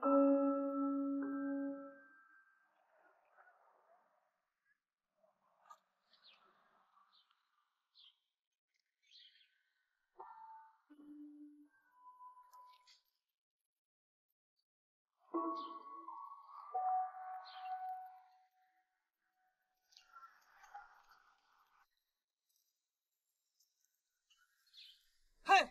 嘿，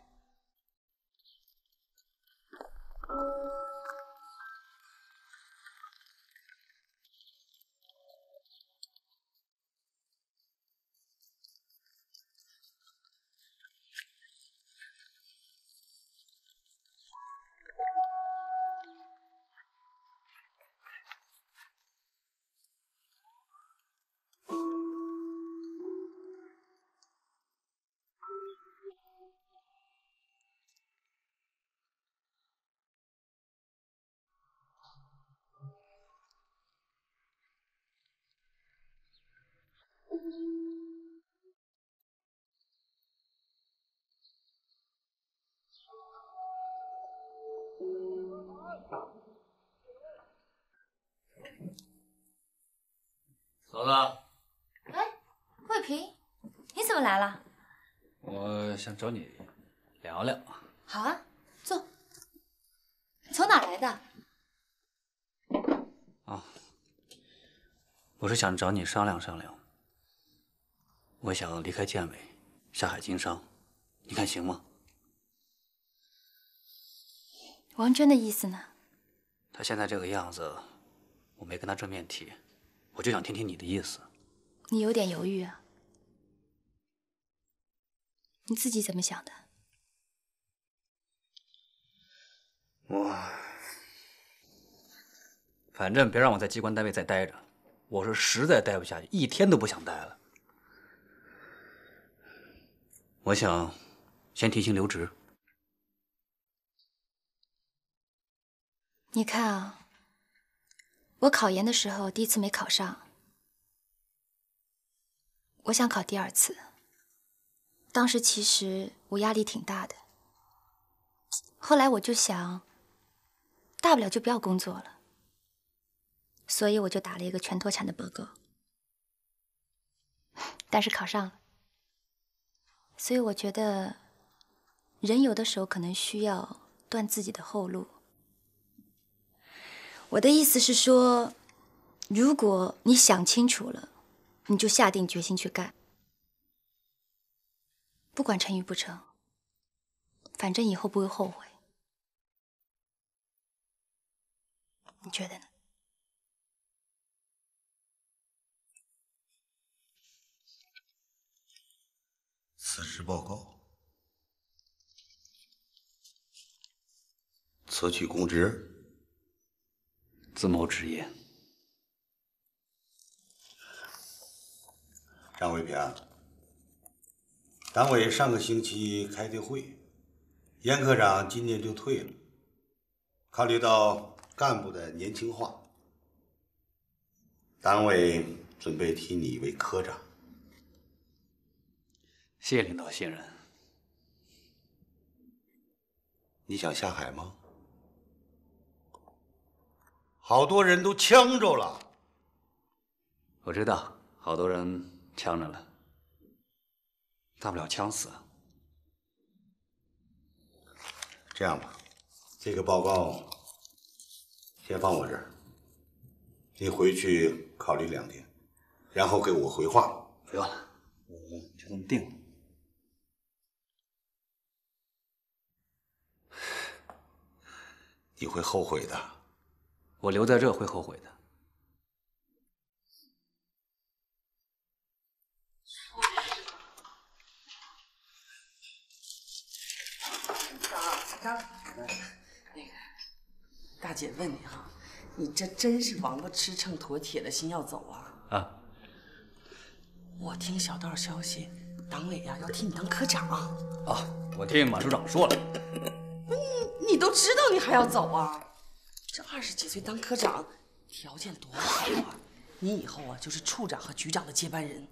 嫂子， 哎，慧萍，你怎么来了？ 我想找你聊聊。 好啊，坐。你从哪来的？ 啊，我是想找你商量商量。我想离开建委，下海经商，你看行吗？ 王真的意思呢？ 他现在这个样子，我没跟他正面提，我就想听听你的意思。 你有点犹豫啊？你自己怎么想的？ 反正别让我在机关单位再待着，我是实在待不下去，一天都不想待了。我想先提薪留职。 你看啊，我考研的时候第一次没考上，我想考第二次。当时其实我压力挺大的，后来我就想，大不了就不要工作了，所以我就打了一个全脱产的报告，但是考上了。所以我觉得，人有的时候可能需要断自己的后路。我的意思是说，如果你想清楚了，你就下定决心去干，不管成与不成，反正以后不会后悔。你觉得呢？ 辞职报告，辞去公职， 自谋职业。 张卫平，党委上个星期开的会，严科长今年就退了。考虑到干部的年轻化，党委准备提你为科长。 谢谢领导信任。 你想下海吗？好多人都呛着了。 我知道，好多人呛着了，大不了呛死。 这样吧，这个报告先放我这儿，你回去考虑2天，然后给我回话。 不用了，我就这么定了。 你会后悔的。 我留在这会后悔的。 张，那个大姐问你哈，你这真是王八吃秤砣铁了心要走啊？ 啊， 我听小道消息，党委呀要替你当科长。 啊，我听马处长说了。 你都知道你还要走啊？这20几岁当科长，条件多好啊！你以后啊就是处长和局长的接班人。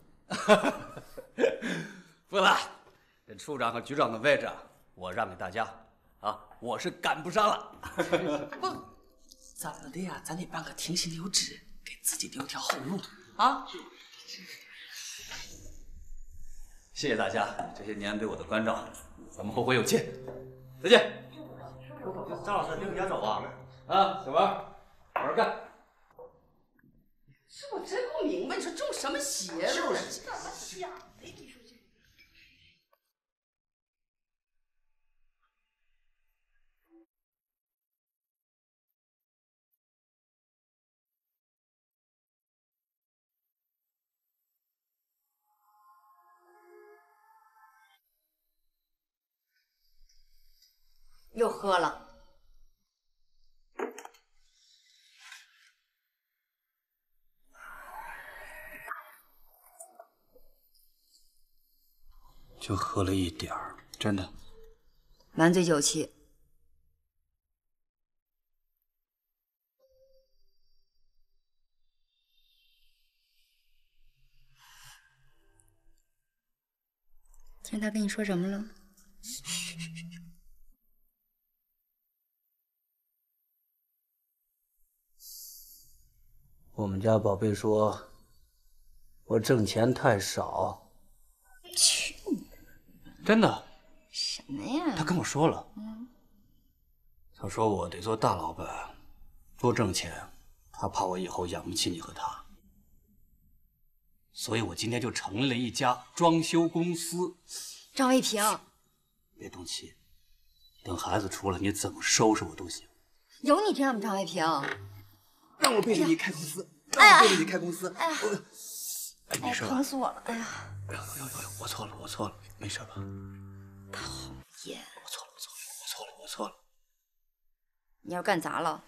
不了，这处长和局长的位置啊，我让给大家啊，我是赶不上了。 不， 怎么的呀？咱得办个停薪留职，给自己留条后路啊！ 谢谢大家这些年对我的关照，咱们后会有期，再见。张老师，领你家走啊？啊，小王，好好干。 这我真不明白，你说中什么邪了？就是干嘛想的？你说这。 又喝了。 就喝了一点儿，真的。 满嘴酒气。听他跟你说什么了？ 我们家宝贝说，我挣钱太少。 去你！ 真的？ 什么呀？ 他跟我说了。他说我得做大老板，多挣钱，他怕我以后养不起你和他。所以我今天就成立了一家装修公司。 张卫平， 别动气，等孩子出来，你怎么收拾我都行。 有你这样吗？张卫平， 让我背着你开公司，让我背着你开公司。 哎呀， 哎，没事吧？ 疼死我了！哎呀， 哎呦，我错了，没事吧？ 讨厌！ 我错了。 你要干砸了，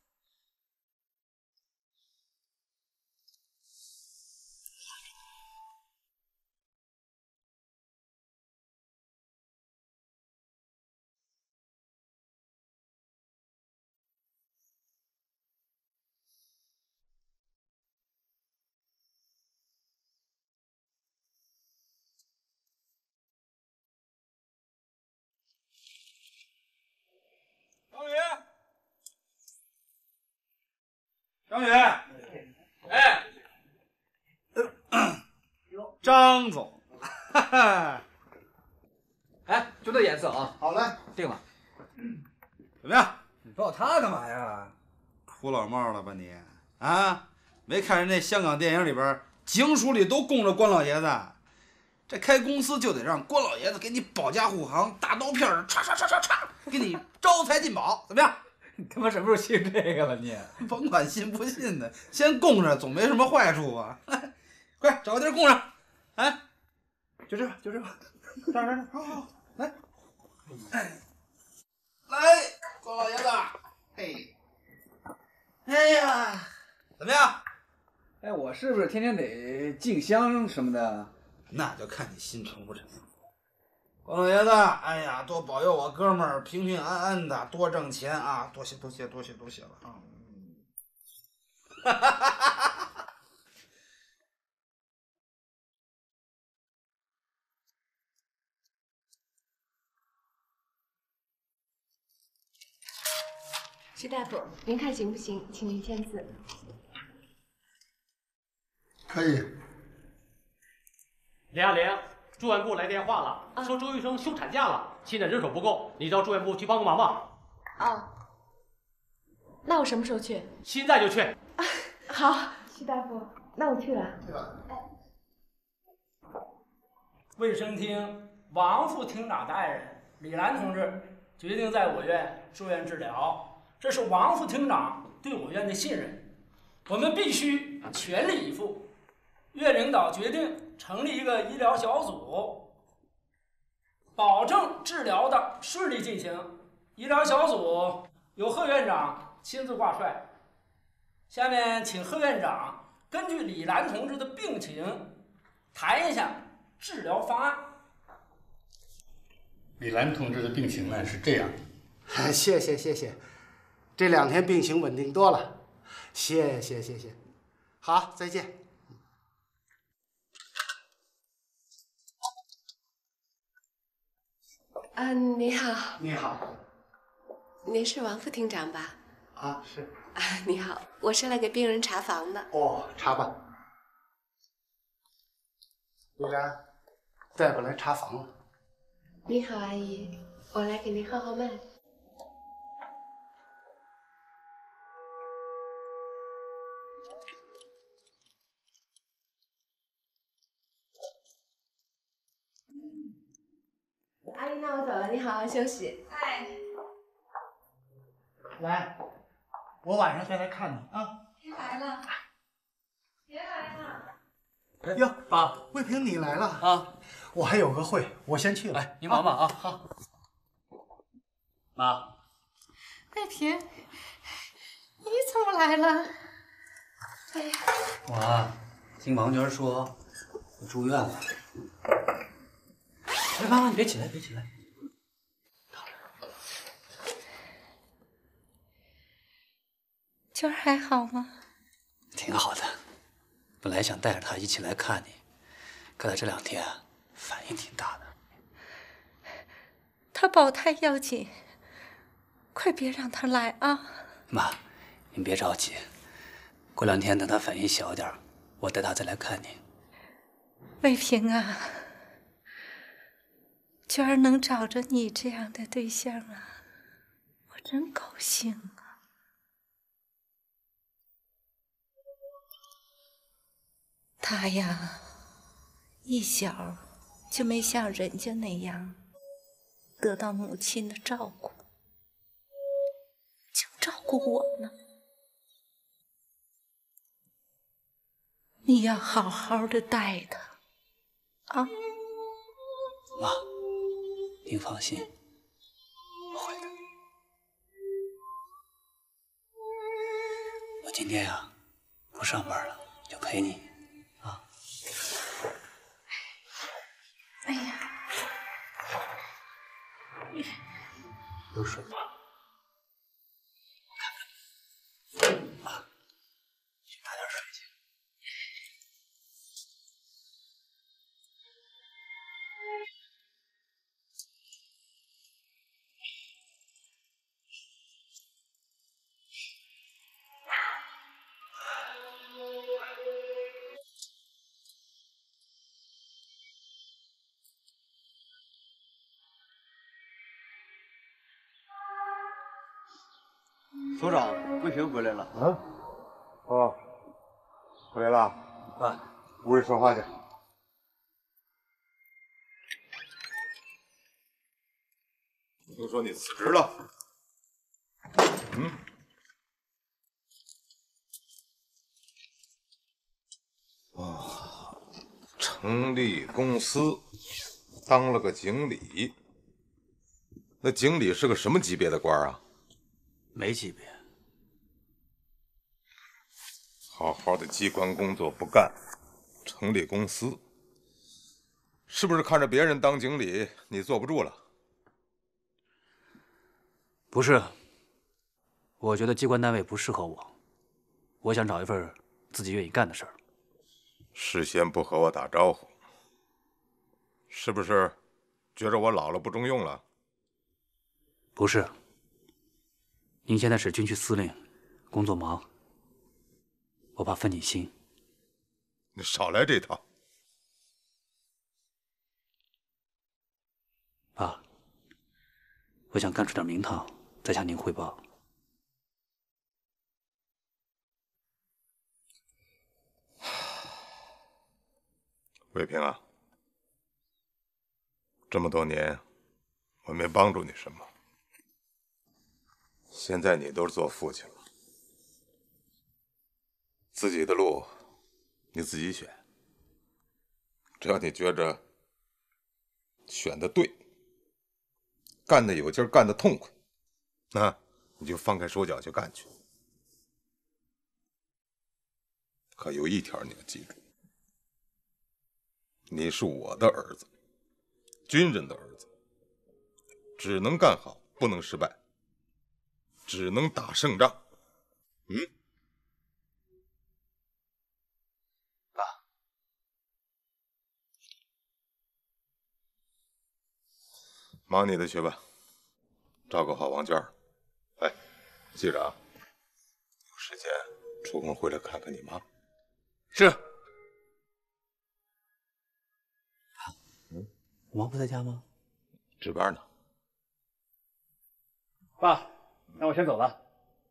张宇，哎，张总，哈哈，哎，就这颜色啊， 好嘞， 定了。怎么样？ 你抱他干嘛呀？ 土老帽了吧你？啊，没看人那香港电影里边警署里都供着关老爷子，这开公司就得让关老爷子给你保驾护航，大刀片儿，唰唰唰唰唰，给你招财进宝，怎么样？ 你他妈什么时候信这个了你？ 甭管信不信的，先供着总没什么坏处啊！快找个地儿供上，哎，就这吧，这儿，好，来，来，关老爷子，哎呀，怎么样？ 哎，我是不是天天得敬香什么的？ 那就看你心诚不诚。关老爷子，哎呀，多保佑我哥们儿平平安安的，多挣钱啊！多谢了啊！哈哈哈哈哈！ 徐大夫，您看行不行？请您签字。 可以。 010，住院部来电话了，说周医生休产假了，现在人手不够，你到住院部去帮个忙吧。 哦，那我什么时候去？ 现在就去。 好，徐大夫，那我去了。 卫生厅王副厅长大人李兰同志决定在我院住院治疗，这是王副厅长对我院的信任，我们必须全力以赴。院领导决定成立一个医疗小组，保证治疗的顺利进行。医疗小组由贺院长亲自挂帅。下面请贺院长根据李兰同志的病情谈一下治疗方案。 李兰同志的病情呢是这样的。 谢谢，这2天病情稳定多了，谢谢。好，再见。 你好。 你好。 您是王副厅长吧？ 啊，是。 你好，我是来给病人查房的。 哦，查吧。李兰，大夫来查房了。 你好，阿姨，我来给您号号脉。阿姨，那我走了，你好好休息。 哎， 来，我晚上再来看你啊。 别来了，别来了。 哟，爸，卫平你来了啊！ 我还有个会，我先去了。 哎，你忙吧啊。 好。 妈， 卫平，你怎么来了？哎呀， 我听王娟说我住院了。哎，妈妈，你别起来，别起来。 娟儿还好吗？ 挺好的，本来想带着她一起来看你，可她这2天反应挺大的。 她保胎要紧，快别让她来啊！ 妈，您别着急，过2天等她反应小点，我带她再来看你。 卫平啊，娟儿能找着你这样的对象啊，我真高兴啊！他呀，一小就没像人家那样得到母亲的照顾，净照顾我呢。你要好好的带他啊！ 妈，您放心，我会的。我今天呀不上班了，就陪你啊。 哎呀， 有水吗？妈，去拿点水去。 所长，卫平回来了。 啊？哦，回来了。 啊， 屋里说话去。听说你辞职了？嗯。哦，成立公司，当了个经理。那经理是个什么级别的官啊？ 没级别。 好好的机关工作不干，成立公司，是不是看着别人当经理，你坐不住了？ 不是，我觉得机关单位不适合我，我想找一份自己愿意干的事儿。 事先不和我打招呼，是不是觉着我老了不中用了？ 不是，您现在是军区司令，工作忙，我怕分你心。 你少来这套。 爸，我想干出点名堂，再向您汇报。 卫平啊，这么多年我没帮助你什么，现在你都是做父亲了，自己的路你自己选，只要你觉着选的对，干的有劲儿，干的痛快，那你就放开手脚去干去。可有一条你要记住，你是我的儿子，军人的儿子，只能干好，不能失败，只能打胜仗。嗯， 爸， 忙你的去吧，照顾好王娟儿。哎，记着啊， 时间抽空回来看看你妈。 是。 王不在家吗？ 值班呢。 爸，那我先走了。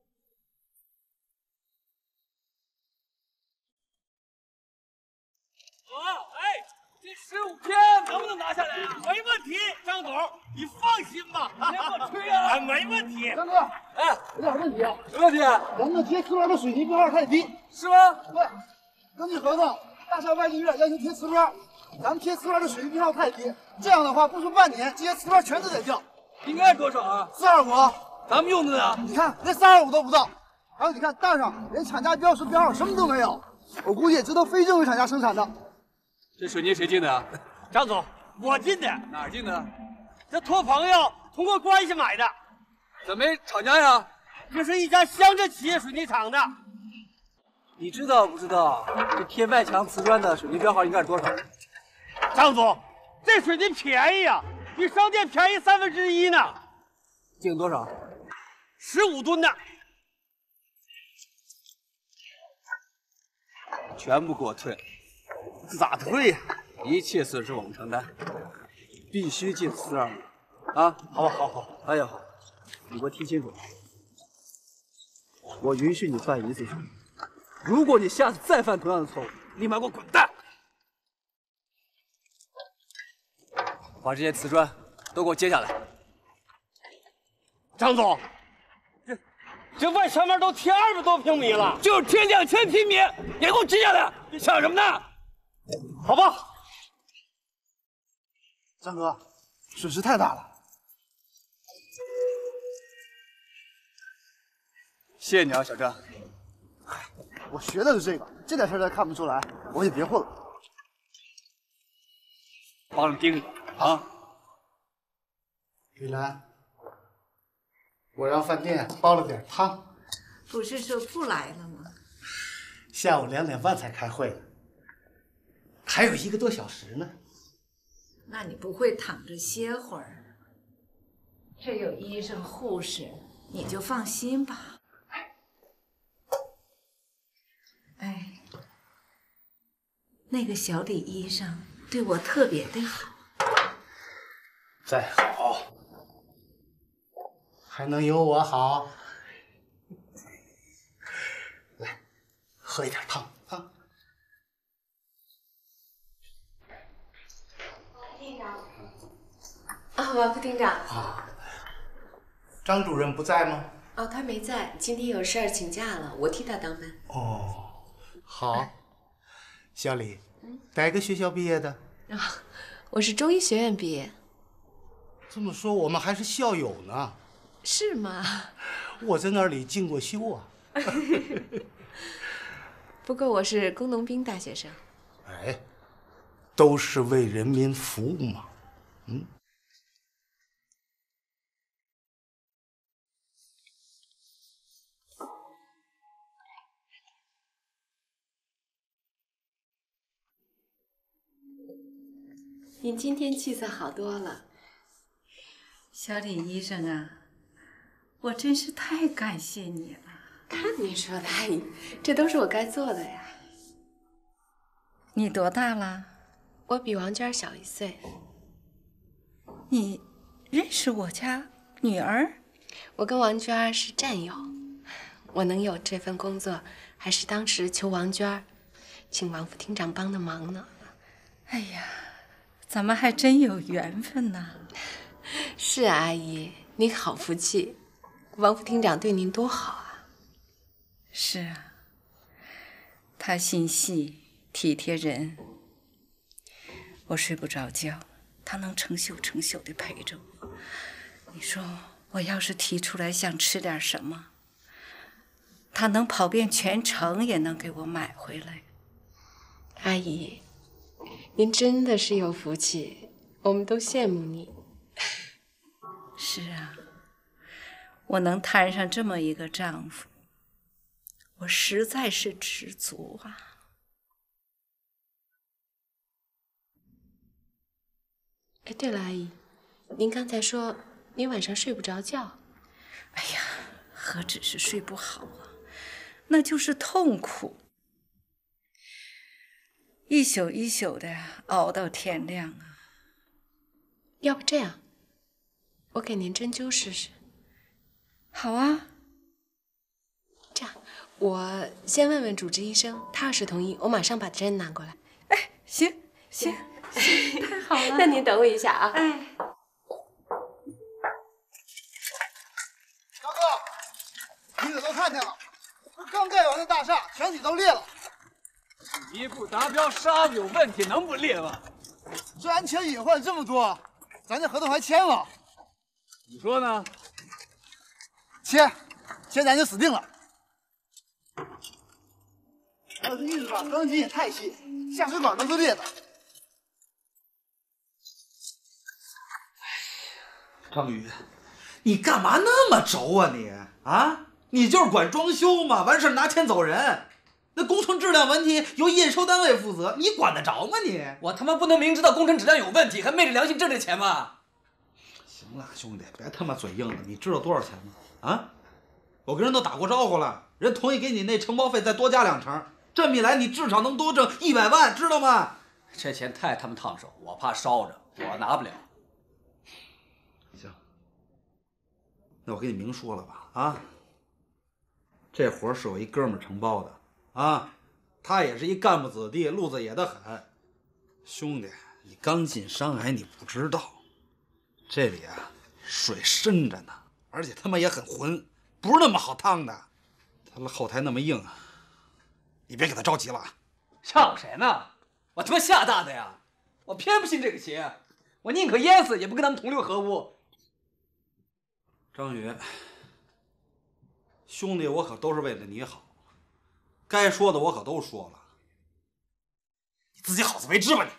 这15天能不能拿下来啊？没问题，张总，你放心吧。别给我吹啊！没问题。 张哥， 哎， 有点问题啊。 什么问题？ 咱们贴瓷砖的水泥标号太低， 是吗？ 对，根据合同，大厦外立院要求贴瓷砖，咱们贴瓷砖的水泥标号太低，这样的话不出半年，这些瓷砖全都得掉。 应该多少啊 ？425。 咱们用的呢？ 你看，连325都不到。还有，你看大上连厂家标识标号什么都没有，我估计这都非正规厂家生产的。 这水泥谁进的啊？张总，我进的。 哪儿进的？ 这托朋友通过关系买的。 怎么没厂家呀？ 这是一家乡镇企业水泥厂的。 你知道不知道这贴外墙瓷砖的水泥标号应该是多少？ 张总，这水泥便宜啊，比商店便宜1/3呢。 进多少 ？15吨的。 全部给我退。 咋退呀？ 一切损失我们承担，必须进425啊！ 好。 哎呀，你给我听清楚，我允许你犯1次错，如果你下次再犯同样的错误，立马给我滚蛋！把这些瓷砖都给我接下来。 张总，这外墙面都贴200多平米了， 就是贴2000平米，也给我接下来！你想什么呢？ 好吧， 张哥，损失太大了。 谢谢你啊，小张。 我学的是这个，这点事儿他看不出来，我也别混了。 帮着盯着啊！ 李兰，我让饭店煲了点汤。 不是说不来了吗？ 下午2点半才开会呢，还有1个多小时呢。 那你不会躺着歇会儿？这有医生护士，你就放心吧。哎，那个小李医生对我特别的好。 再好，还能有我好？来，喝一点汤啊！ 厅长。啊，王副厅长。 啊，张主任不在吗？ 哦，他没在，今天有事儿请假了，我替他当班。 哦，好。小李，哪个学校毕业的？ 啊，我是中医学院毕业。 这么说，我们还是校友呢。 是吗？ 我在那里进过修啊。 不过我是工农兵大学生。 哎，都是为人民服务嘛。嗯。 您今天气色好多了。 小李医生啊，我真是太感谢你了。 看您说的，阿姨，这都是我该做的呀。 你多大了？ 我比王娟小1岁。 你认识我家女儿？ 我跟王娟是战友，我能有这份工作，还是当时求王娟，请王副厅长帮的忙呢。 哎呀，咱们还真有缘分呐！ 是啊，阿姨，您好福气，王副厅长对您多好啊。 是啊，他心细体贴人，我睡不着觉，他能成宿成宿的陪着我。你说我要是提出来想吃点什么，他能跑遍全城也能给我买回来。 阿姨，您真的是有福气，我们都羡慕你。 是啊，我能摊上这么一个丈夫，我实在是知足啊。 哎，对了，阿姨，您刚才说您晚上睡不着觉。 哎呀，何止是睡不好啊， 那就是痛苦，一宿一宿的熬到天亮啊。 要不这样，我给您针灸试试。 好啊。 这样，我先问问主治医生，他要是同意，我马上把针拿过来。 哎，行，太好了。 那您等我一下啊。 哎。 高哥，你可都看见了，这刚盖完的大厦全体都裂了。 洗衣不达标，沙子有问题，能不裂吗？ 这安全隐患这么多，咱这合同还签了。 你说呢？ 签咱就死定了。要是运输钢筋也太细，下水管都是裂的。 张宇，你干嘛那么轴啊你？啊，你就是管装修嘛，完事拿钱走人。那工程质量问题由验收单位负责，你管得着吗你？ 我他妈不能明知道工程质量有问题，还昧着良心挣这钱吗？ 行了，兄弟，别他妈嘴硬了。你知道多少钱吗？啊，我跟人都打过招呼了，人同意给你那承包费再多加2成，这么一来你至少能多挣100万，知道吗？ 这钱太他妈烫手，我怕烧着，我拿不了。 行，那我跟你明说了吧，啊，这活是我一哥们儿承包的。啊，他也是一干部子弟，路子野得很。兄弟，你刚进山海，你不知道，这里啊水深着呢，而且他妈也很浑，不是那么好趟的。他的后台那么硬，你别给他着急了啊。 呛谁呢？我他妈吓大的呀！我偏不信这个邪，我宁可淹死也不跟他们同流合污。 张宇，兄弟，我可都是为了你好。该说的我可都说了，你自己好自为之吧你。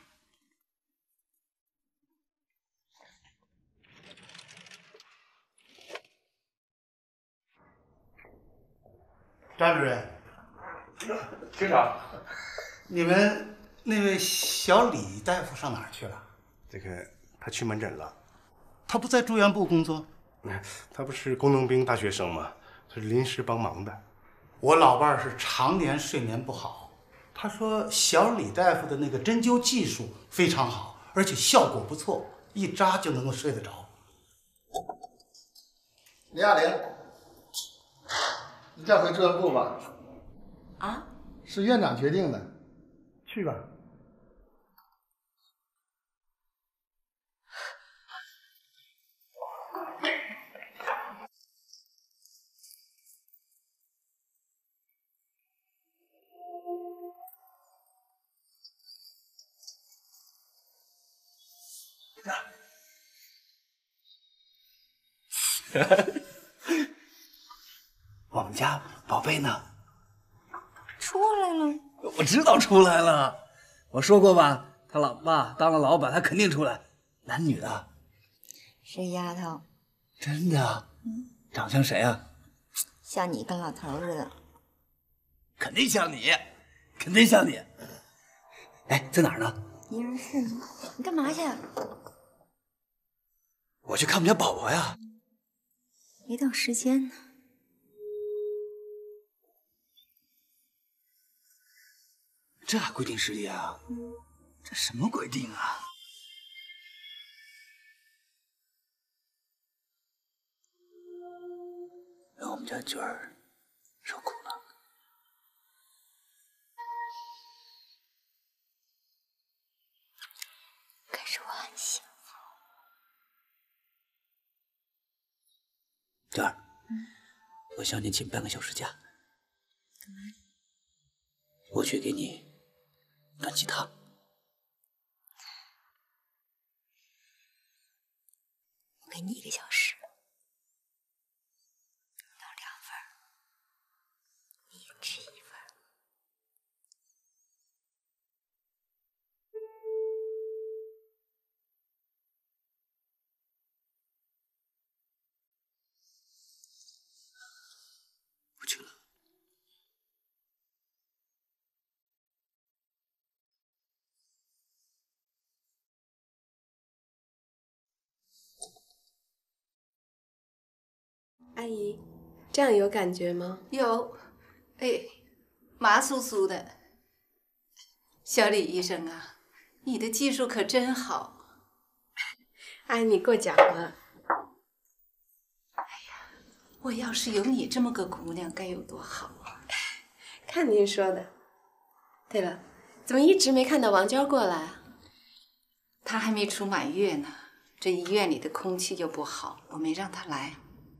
张主任， 厅长， 你们那位小李大夫上哪儿去了？ 这个他去门诊了。 他不在住院部工作？ 他不是工农兵大学生吗？是临时帮忙的。 我老伴儿是常年睡眠不好，他说小李大夫的那个针灸技术非常好，而且效果不错，一扎就能够睡得着。 李亚玲，你调回住院部吧。 啊？ 是院长决定的，去吧。 我们家宝贝呢？ 出来了。 我知道出来了，我说过吧，他老爸当了老板，他肯定出来。男女的？ 是丫头。 真的？长像谁啊？ 像你跟老头似的。 肯定像你，肯定像你。哎，在哪儿呢？ 婴儿室呢。你干嘛去？ 我去看我们家宝宝呀。 没到时间呢。 这还规定时间啊？这什么规定啊？让我们家娟儿受苦了。 可是我很幸福。 娟儿，我想你请半个小时假。 干嘛？ 我去给你暖鸡汤。 我给你1个小时，弄2份，你一人吃1份。 我去了。 阿姨，这样有感觉吗？ 有， 哎，麻酥酥的。小李医生啊，你的技术可真好。 阿姨，你过奖了。 我要是有你这么个姑娘，该有多好啊！ 看您说的。对了，怎么一直没看到王娟过来啊？ 她还没出满月呢，这医院里的空气又不好，我没让她来。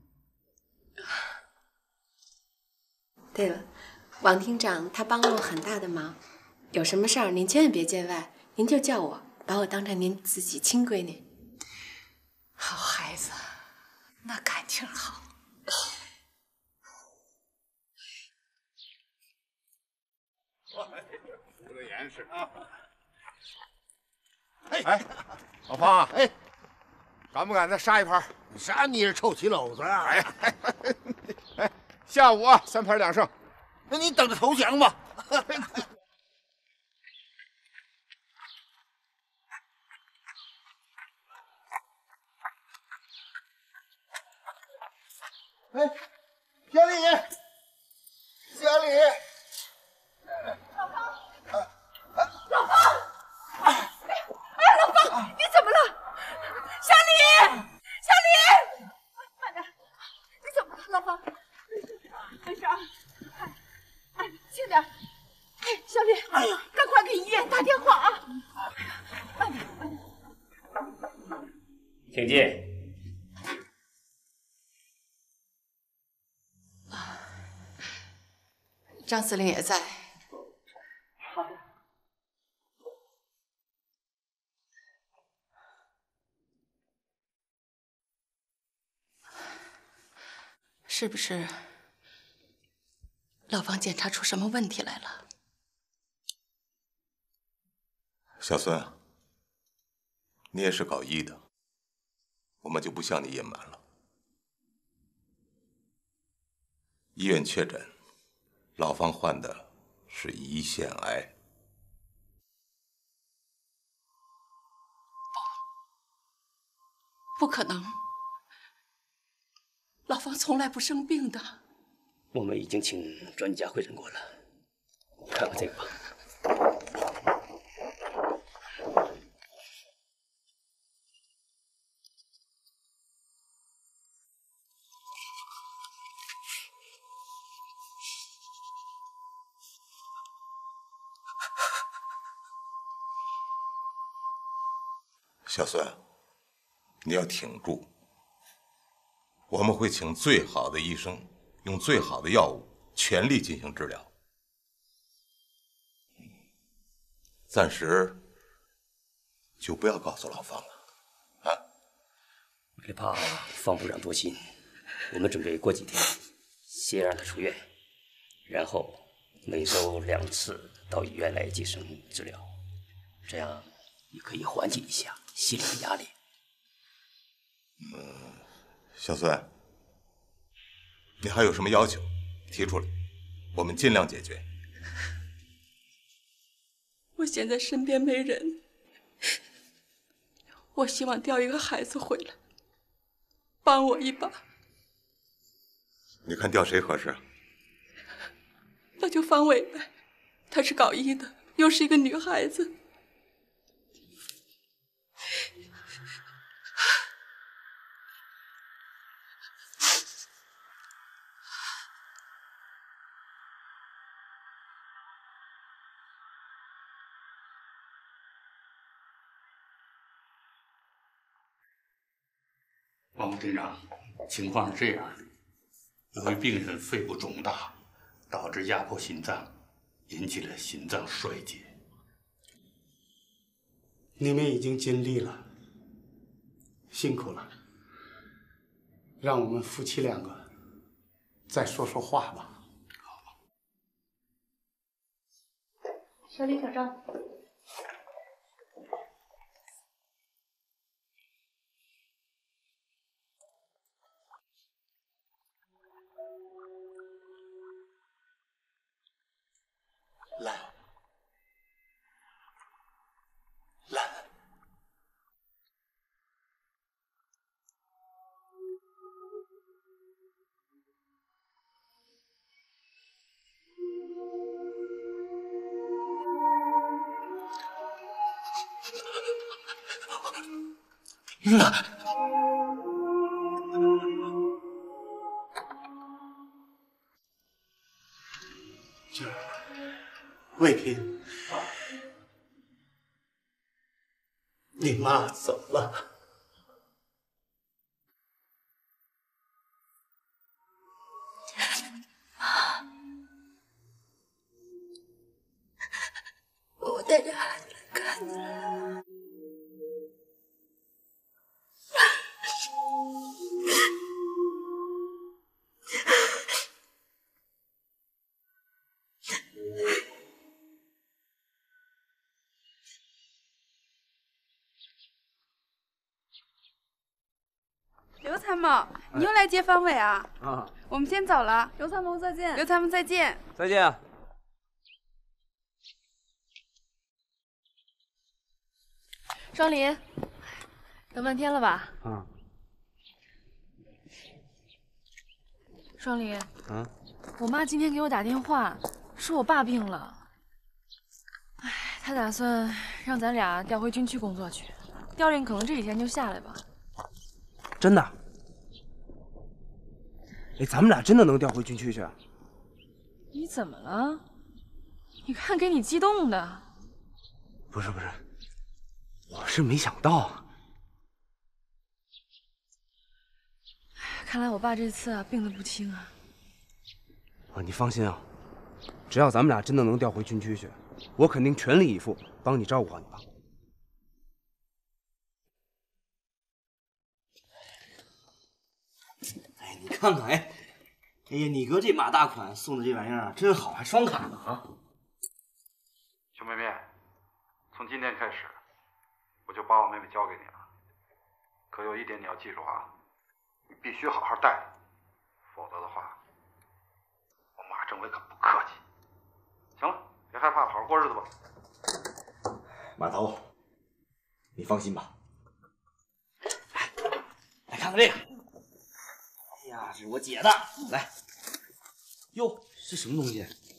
对了，王厅长他帮了我很大的忙，有什么事儿您千万别见外，您就叫我，把我当成您自己亲闺女。 好孩子，那感情好。 这个严实啊！哎，老方啊，哎，敢不敢再杀一盘？ 啥你是臭棋篓子啊？ 哎，下午啊，3盘2胜。 那你等着投降吧。哎，小李，小李， 老方，老方，哎呀，老方，你怎么了？小李，小李，慢点，你怎么了，老方？没事啊，哎，轻点。哎，小李，哎呀，赶快给医院打电话啊！慢点，慢点。 请进。 张司令也在。 好的。 是不是老方检查出什么问题来了？ 小孙啊，你也是搞医的，我们就不向你隐瞒了。医院确诊，老方患的是胰腺癌。 不可能，老方从来不生病的。 我们已经请专家会诊过了，看看这个吧。 小孙，你要挺住。我们会请最好的医生，用最好的药物，全力进行治疗。暂时就不要告诉老方了，啊？ 为了怕方部长多心，我们准备过几天先让他出院，然后每周2次到医院来进行治疗，这样也可以缓解一下心理的压力。 小孙，你还有什么要求，提出来，我们尽量解决。 我现在身边没人，我希望调一个孩子回来，帮我一把。 你看调谁合适？ 那就方伟呗，她是搞医的，又是一个女孩子。 王副厅长，情况是这样的：由于病人肺部肿大，导致压迫心脏，引起了心脏衰竭。 你们已经尽力了，辛苦了。让我们夫妻2个再说说话吧。 小李小张。 来， 魏平，你妈走了。 我带着孩子来看你。 刘参谋，你又来接方伟啊？ 啊， 我们先走了。刘参谋再见。刘参谋再见。 再见啊。 双林，等半天了吧？ 啊。 双林。 啊。 我妈今天给我打电话，说我爸病了。哎，她打算让咱俩调回军区工作去，调令可能这几天就下来吧。 真的？哎，咱们俩真的能调回军区去？ 你怎么了？你看给你激动的。 不是，我是没想到。 看来我爸这次啊病得不轻啊。 啊，你放心啊，只要咱们俩真的能调回军区去，我肯定全力以赴帮你照顾好你爸。 哎，你看看，哎呀，你哥这马大款送的这玩意儿啊，真好，还双卡呢啊！ 熊妹妹，从今天开始，我就把我妹妹交给你了。可有一点你要记住啊，你必须好好带她，否则的话，我马政委可不客气。行了，别害怕了，好好过日子吧。 马头，你放心吧。来看看这个。哎呀，这是我姐的，来。哟，这什么东西？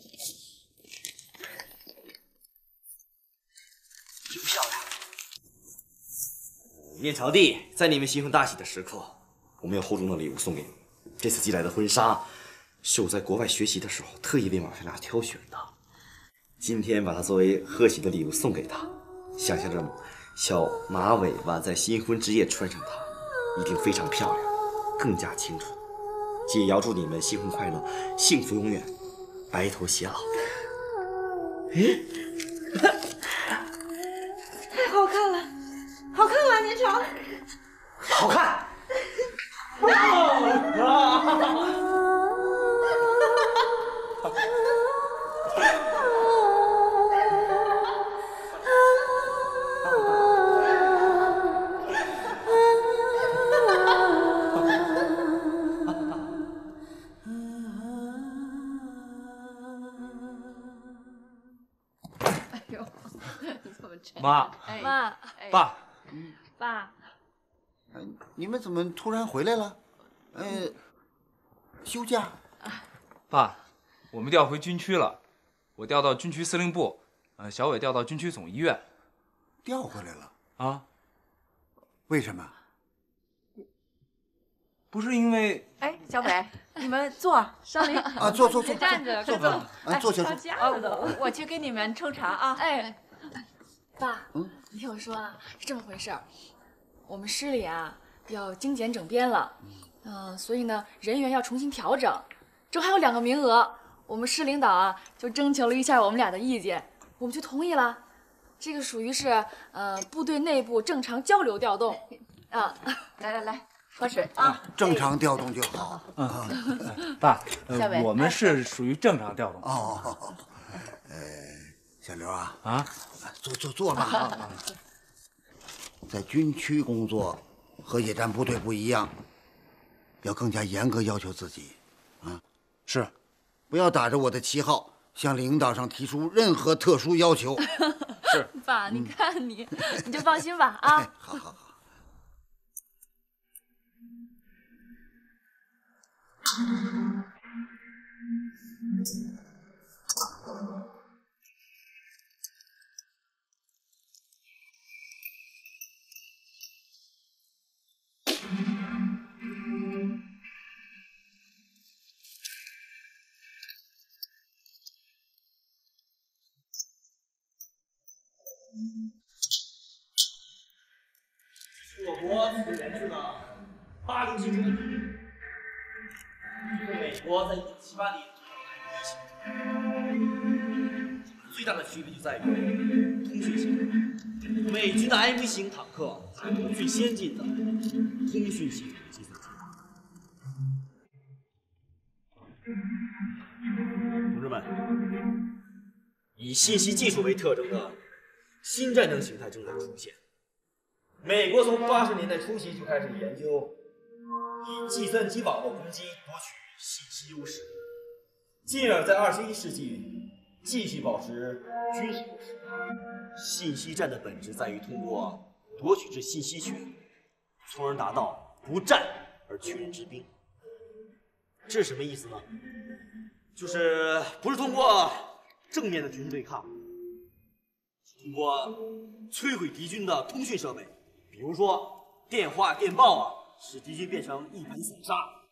真漂亮。面朝地，在你们新婚大喜的时刻，我们有厚重的礼物送给你。这次寄来的婚纱，是我在国外学习的时候特意为马小俩挑选的。今天把它作为贺喜的礼物送给他，想象着小马尾巴在新婚之夜穿上它，一定非常漂亮，更加清纯。姐遥祝你们新婚快乐，幸福永远，白头偕老。 太好看了，好看吗？您瞧， 好看。 妈， 妈， 爸， 爸， 你们怎么突然回来了？休假？ 爸，我们调回军区了，我调到军区司令部，小伟调到军区总医院。 调回来了啊？ 为什么？ 不是因为…… 哎，小伟，你们坐，上林啊，坐， 别站着， 坐，坐下。 我去给你们抽茶啊。 哎，爸，你听我说啊，是这么回事儿，我们师里啊要精简整编了，所以呢人员要重新调整，正好有2个名额，我们师领导啊就征求了一下我们俩的意见，我们就同意了。这个属于是部队内部正常交流调动， 来，喝水啊。 正常调动就好。 爸， 小伟我们是属于正常调动。 哦，小刘啊，坐吧。在军区工作和野战部队不一样，要更加严格要求自己，啊， 是， 不要打着我的旗号向领导上提出任何特殊要求。 是， 爸，你看你就放心吧啊。 好。 是源自呢80星球的美国在1978年最大的区别就在于通讯性。美军的 MV 型坦克采用了最先进的通讯型计算机。同志们，以信息技术为特征的新战争形态正在出现。美国从80年代初期就开始研究以计算机网络攻击夺取信息优势，进而在21世纪继续保持军事优势。信息战的本质在于通过夺取这信息权，从而达到不战而屈人之兵。这是什么意思呢？就是不是通过正面的军事对抗，通过摧毁敌军的通讯设备，比如说电话、电报啊，使敌军变成一盘散沙。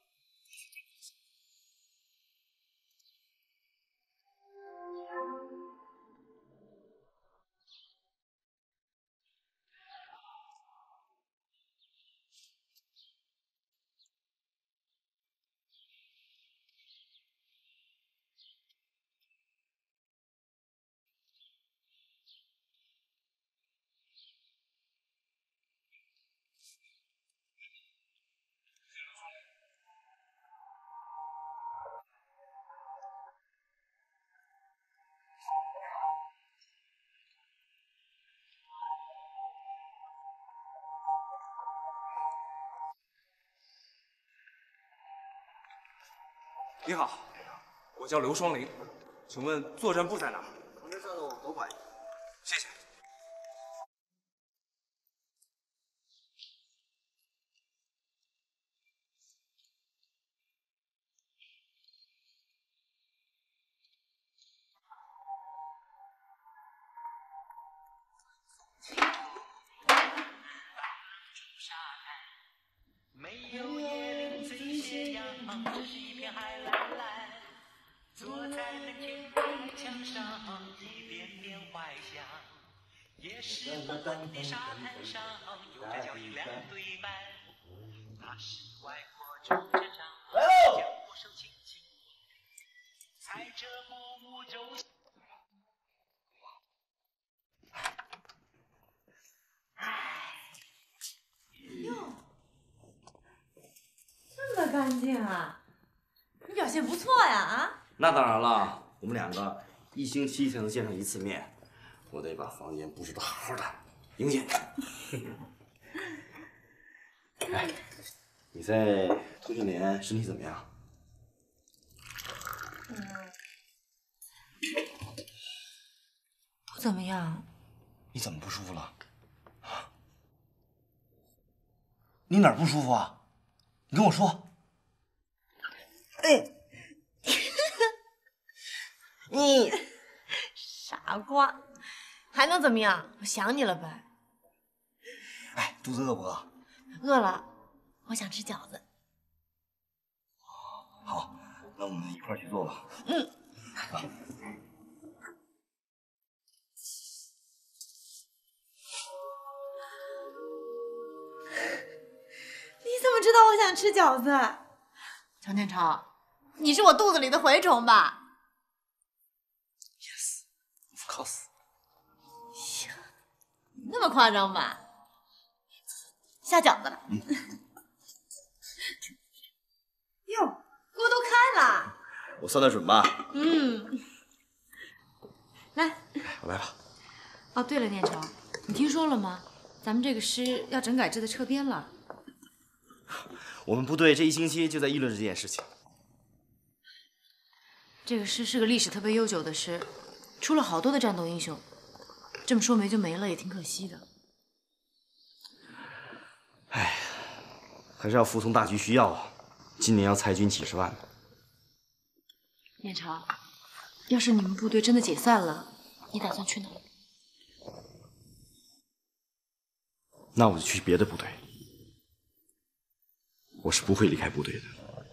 你好，我叫刘双林，请问作战部在哪儿？ 从这上头往左拐。 谢谢。 没有椰林最斜阳，只是一片海蓝蓝。坐在那天空的墙上，一遍遍怀想。也是红红的沙滩上，有着脚印两对半。那是外婆拄着杖，将我手轻轻踩着暮暮舟。 哟。这么干净啊！你表现不错呀啊！ 那当然了，我们两个1星期才能见上1次面，我得把房间布置得好好的，迎接你。哎，你在通讯连身体怎么样？ 不怎么样。 你怎么不舒服了？你哪儿不舒服啊？你跟我说。 你傻瓜，还能怎么样？我想你了呗。 哎，肚子饿不饿？ 饿了，我想吃饺子。 好，那我们一块儿去做吧。 嗯。你怎么知道我想吃饺子？张天超，你是我肚子里的蛔虫吧？ Of course。 呀，那么夸张吧？下饺子了。哟，锅都开了。 我算得准吧？ 嗯。来， 我来吧。 哦，对了，念超，你听说了吗？咱们这个师要整改制的撤编了。 我们部队这1星期就在议论这件事情。 这个师是个历史特别悠久的师。 出了好多的战斗英雄，这么说没就没了，也挺可惜的。 哎，还是要服从大局需要啊！今年要裁军几10万呢。 念超，要是你们部队真的解散了，你打算去哪？ 那我就去别的部队。我是不会离开部队的。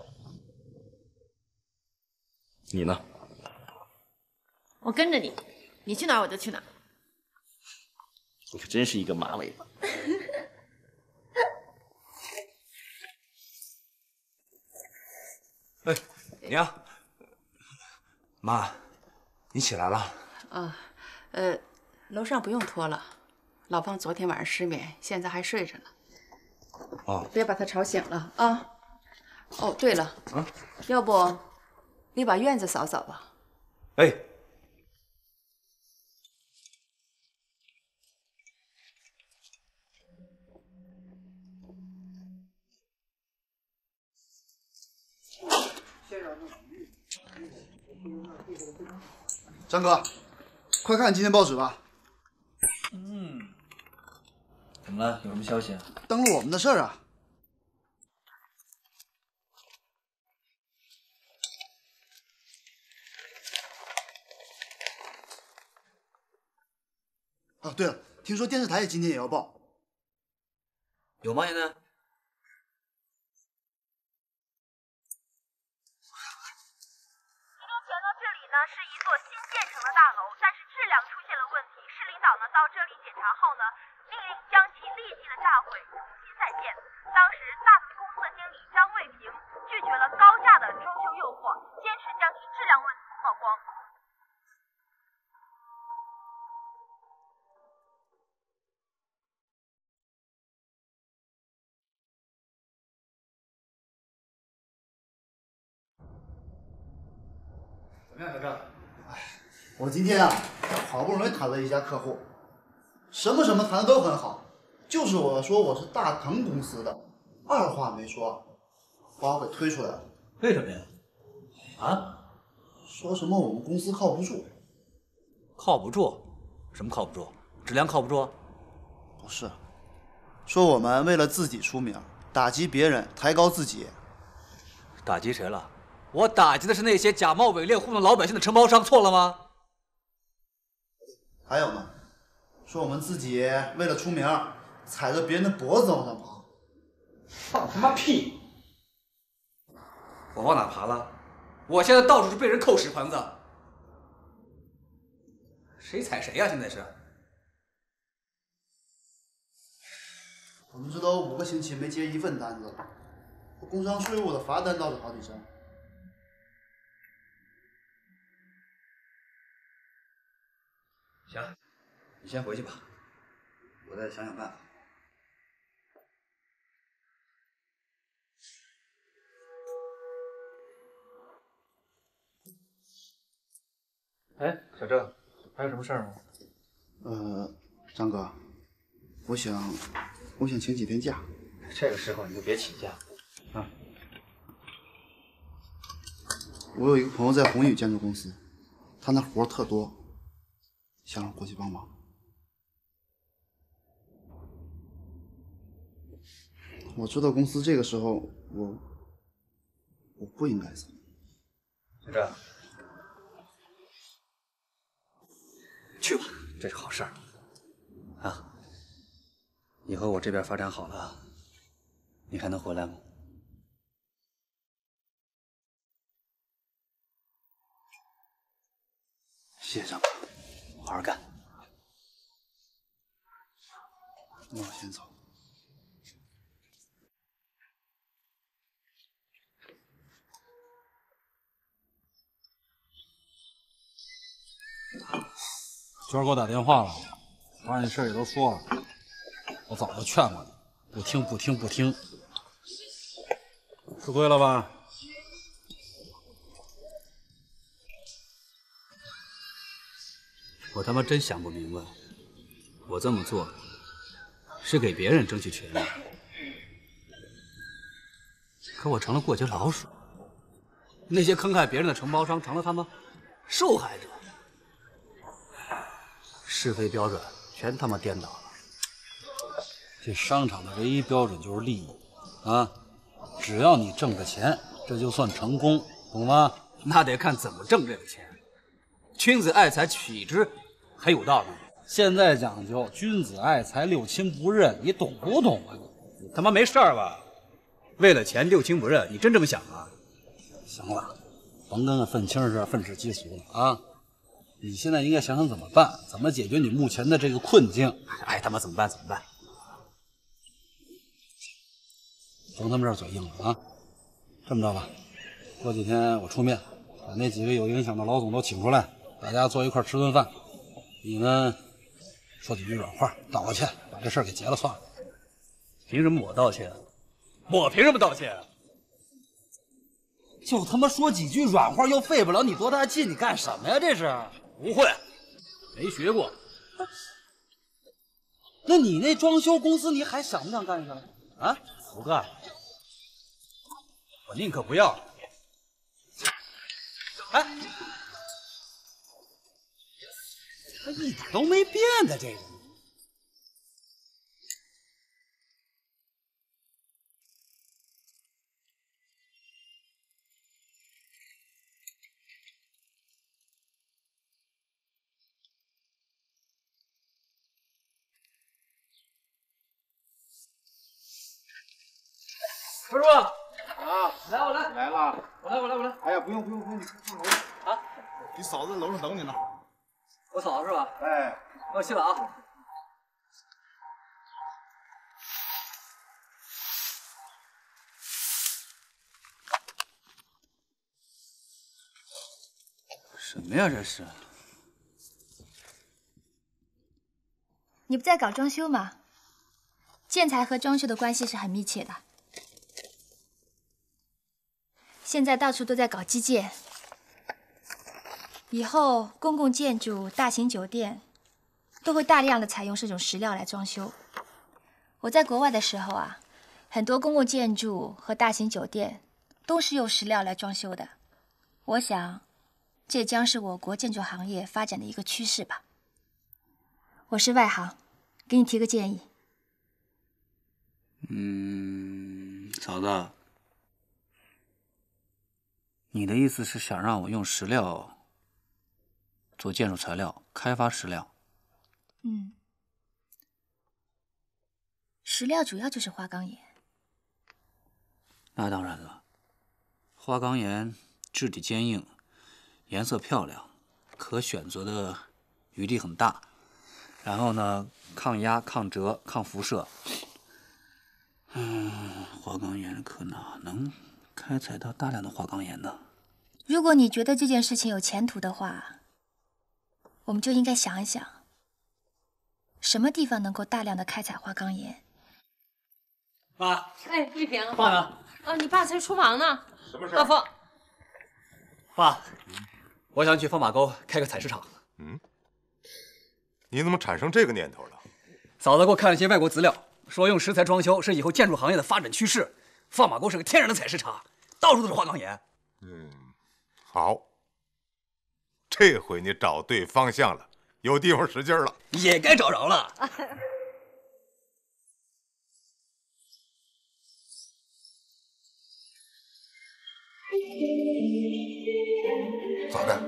你呢？ 我跟着你，你去哪儿我就去哪儿。 你可真是一个马尾巴。 哎，娘，妈，你起来了？ 楼上不用拖了，老方昨天晚上失眠，现在还睡着呢。 哦， 别把他吵醒了啊！哦，对了，要不你把院子扫扫吧？ 哎。 张哥，快看今天报纸吧。 怎么了？有什么消息啊？ 登录我们的事儿啊。哦，对了，听说电视台今天也要报。 有吗？现在？ 是一座新建成的大楼，但是质量出现了问题。市领导呢到这里检查后呢，命令将其立即的炸毁，重新再建。当时大同公司的经理张卫平拒绝了高价的装修诱惑，坚持将其质量问题曝光。 怎么样，小郑？ 我今天啊，好不容易谈了一家客户，什么谈的都很好，就是我说我是大腾公司的，二话没说，把我给推出来了。 为什么呀？啊？ 说什么我们公司靠不住。 靠不住？什么靠不住？质量靠不住？ 不是，说我们为了自己出名，打击别人，抬高自己。 打击谁了？我打击的是那些假冒伪劣糊弄老百姓的承包商，错了吗？ 还有呢，说我们自己为了出名，踩着别人的脖子往上爬。 放他妈屁！我往哪爬了？我现在到处是被人扣屎盆子，谁踩谁呀？现在是。 我们这都5个星期没接一份单子了，工商税务的罚单倒是好几张。 行，你先回去吧，我再想想办法。哎，小郑，还有什么事儿吗？ 张哥，我想请几天假。 这个时候你就别请假啊！ 我有一个朋友在宏宇建筑公司，他那活儿特多，想让我过去帮忙。我知道公司这个时候，我不应该走。 小郑，去吧，这是好事儿啊！以后我这边发展好了，你还能回来吗？谢谢张哥，好好干。 那我先走。 娟儿给我打电话了，把你事儿也都说了，我早就劝过你，不听，吃亏了吧？ 我他妈真想不明白，我这么做是给别人争取权利，可我成了过街老鼠，那些坑害别人的承包商成了他们受害者，是非标准全他妈颠倒了。 这商场的唯一标准就是利益，啊，只要你挣着钱，这就算成功，懂吗？ 那得看怎么挣这个钱。君子爱财，取之，还有道理。 现在讲究君子爱财，六亲不认，你懂不懂啊？ 你他妈没事儿吧？为了钱六亲不认，你真这么想啊？ 行了，甭跟个愤青似的愤世嫉俗了啊！你现在应该想想怎么办，怎么解决你目前的这个困境。 爱他妈怎么办？ 甭他们这儿嘴硬了啊！这么着吧， 过几天我出面，把那几个有影响的老总都请出来，大家坐一块吃顿饭。你呢，说几句软话，道个歉，把这事儿给结了算了。 凭什么我道歉？我凭什么道歉？ 就他妈说几句软话，又费不了你多大劲，你干什么呀？这是不会，没学过。 那你那装修公司，你还想不想干下来？啊？ 不干，我宁可不要。 哎，他一点都没变的这人。 师傅啊， 来，我来， 来了， 我来。 哎呀，不用，你上楼啊， 你嫂子在楼上等你呢。 我嫂子是吧？ 哎， 我去了啊。 什么呀这是？ 你不在搞装修吗？建材和装修的关系是很密切的。现在到处都在搞基建，以后公共建筑、大型酒店都会大量的采用这种石料来装修。我在国外的时候啊，很多公共建筑和大型酒店都是用石料来装修的。我想，这将是我国建筑行业发展的一个趋势吧。我是外行，给你提个建议。 嫂子，你的意思是想让我用石料做建筑材料，开发石料？ 石料主要就是花岗岩。 那当然了，花岗岩质地坚硬，颜色漂亮，可选择的余地很大。然后呢，抗压、抗折、抗辐射。花岗岩可哪能开采到大量的花岗岩呢？ 如果你觉得这件事情有前途的话，我们就应该想一想，什么地方能够大量的开采花岗岩。 爸， 哎，玉萍， 爸呢？ 你爸在厨房呢。 什么事？ 老冯， 爸，我想去放马沟开个采石场。 你怎么产生这个念头了？ 嫂子给我看了些外国资料，说用石材装修是以后建筑行业的发展趋势。放马沟是个天然的采石场，到处都是花岗岩。 好，这回你找对方向了，有地方使劲了， 也该找着了。 嫂子，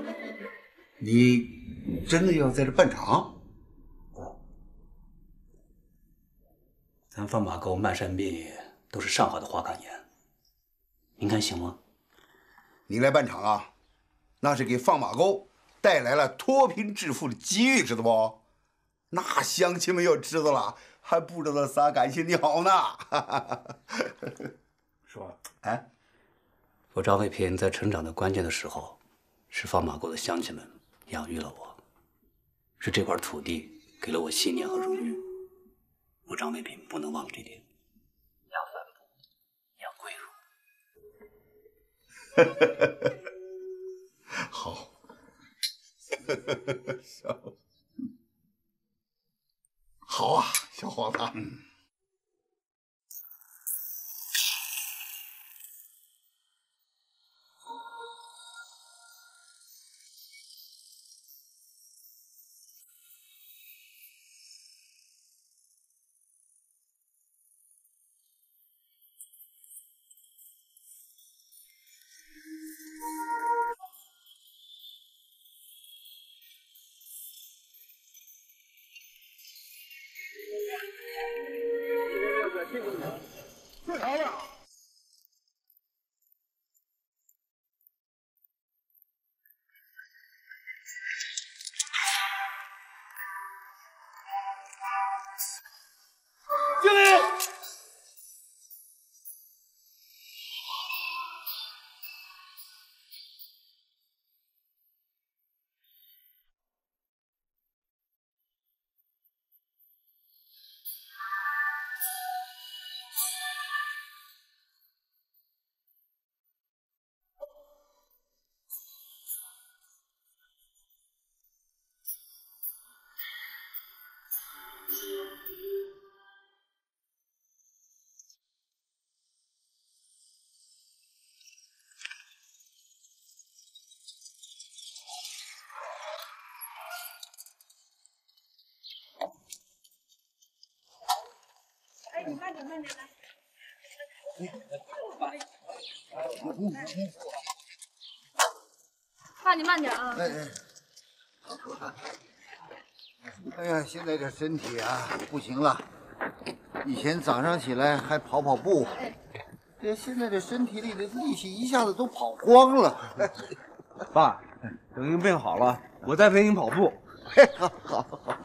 你真的要在这办厂？ 咱放马沟、漫山遍野都是上好的花岗岩，您看行吗？ 你来办厂啊，那是给放马沟带来了脱贫致富的机遇，知道不？那乡亲们要知道了，还不知道咋感谢你好呢。 说， 哎， 我张卫平在成长的关键的时候，是放马沟的乡亲们养育了我，是这块土地给了我信念和荣誉。我张卫平不能忘这点。养帆布，养归属。 好，好啊，小伙子。 睡着了。 经理， 慢点，慢点来。爸，你慢点啊。 哎呀，现在这身体啊不行了，以前早上起来还跑跑步，这现在这身体里的力气一下子都跑光了。 爸，等您病好了，我再陪您跑步。 好。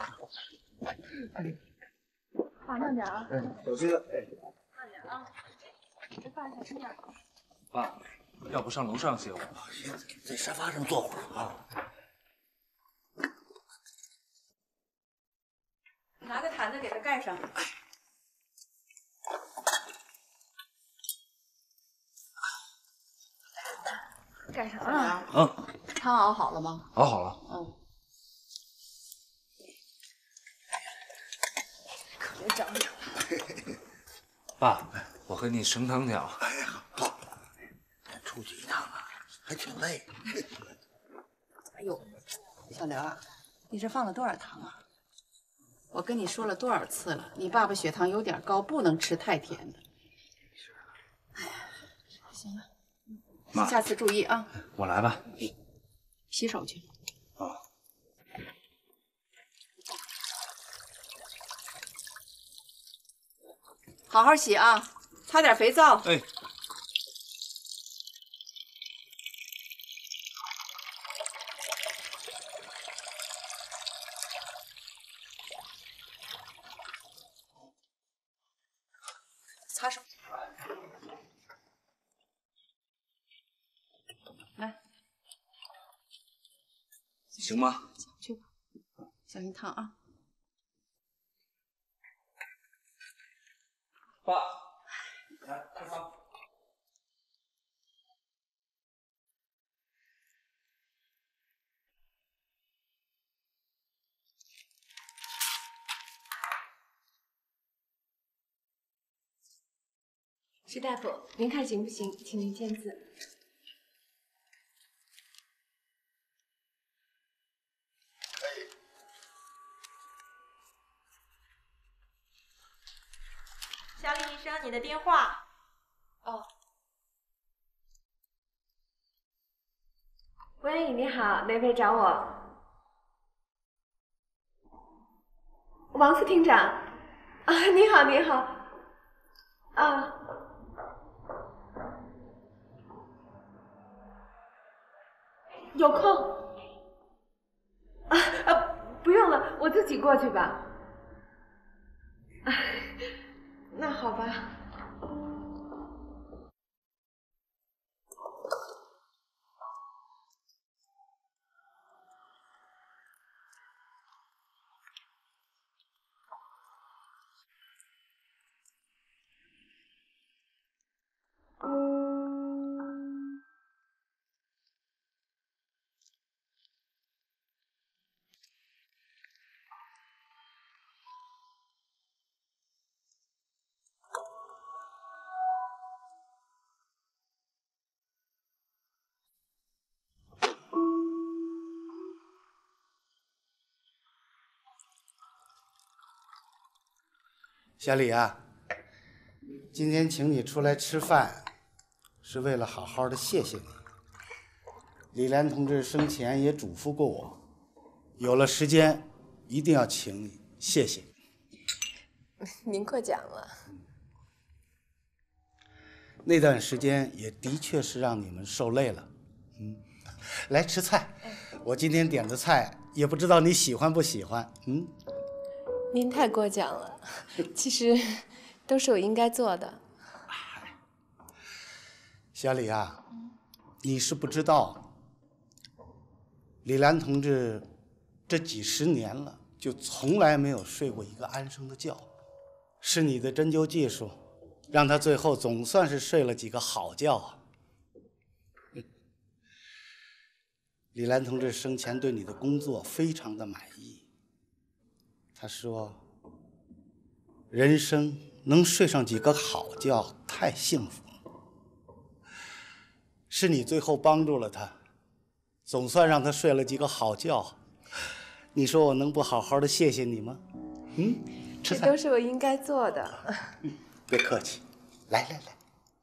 爸，慢点啊。 小心。 慢点啊。爸，小心点。 爸，要不上楼上歇会儿？ 在沙发上坐会儿啊。 拿个毯子给他盖上。盖上啊。汤熬好了吗？ 熬好了。 可别长肿。 爸，我给你升汤条。 哎呀，好，出去一趟啊，还挺累。 哎呦，小刘啊，你这放了多少糖啊？我跟你说了多少次了，你爸爸血糖有点高，不能吃太甜的。哎呀，行了， 妈， 下次注意啊。 我来吧。 洗手去。好好洗啊，擦点肥皂。 哎。 擦手。来， 行吗？ 去吧，小心烫啊。 爸，来开汤。 石大夫，您看行不行？请您签字。 小李医生，你的电话。 哦。喂，你好，哪位找我？王副厅长。啊，你好，你好。啊。有空。不用了，我自己过去吧。那好吧。 小李啊，今天请你出来吃饭，是为了好好的谢谢你。李兰同志生前也嘱咐过我，有了时间一定要请你，谢谢你。 您过奖了。 那段时间也的确是让你们受累了。来吃菜，我今天点的菜也不知道你喜欢不喜欢。 您太过奖了，其实都是我应该做的。 小李啊，你是不知道，李兰同志这几十年了，就从来没有睡过一个安生的觉。是你的针灸技术，让他最后总算是睡了几个好觉啊。李兰同志生前对你的工作非常的满意。他说：“人生能睡上几个好觉，太幸福了。”是你最后帮助了他，总算让他睡了几个好觉。你说我能不好好的谢谢你吗？ 吃这都是我应该做的。 别客气，来来来，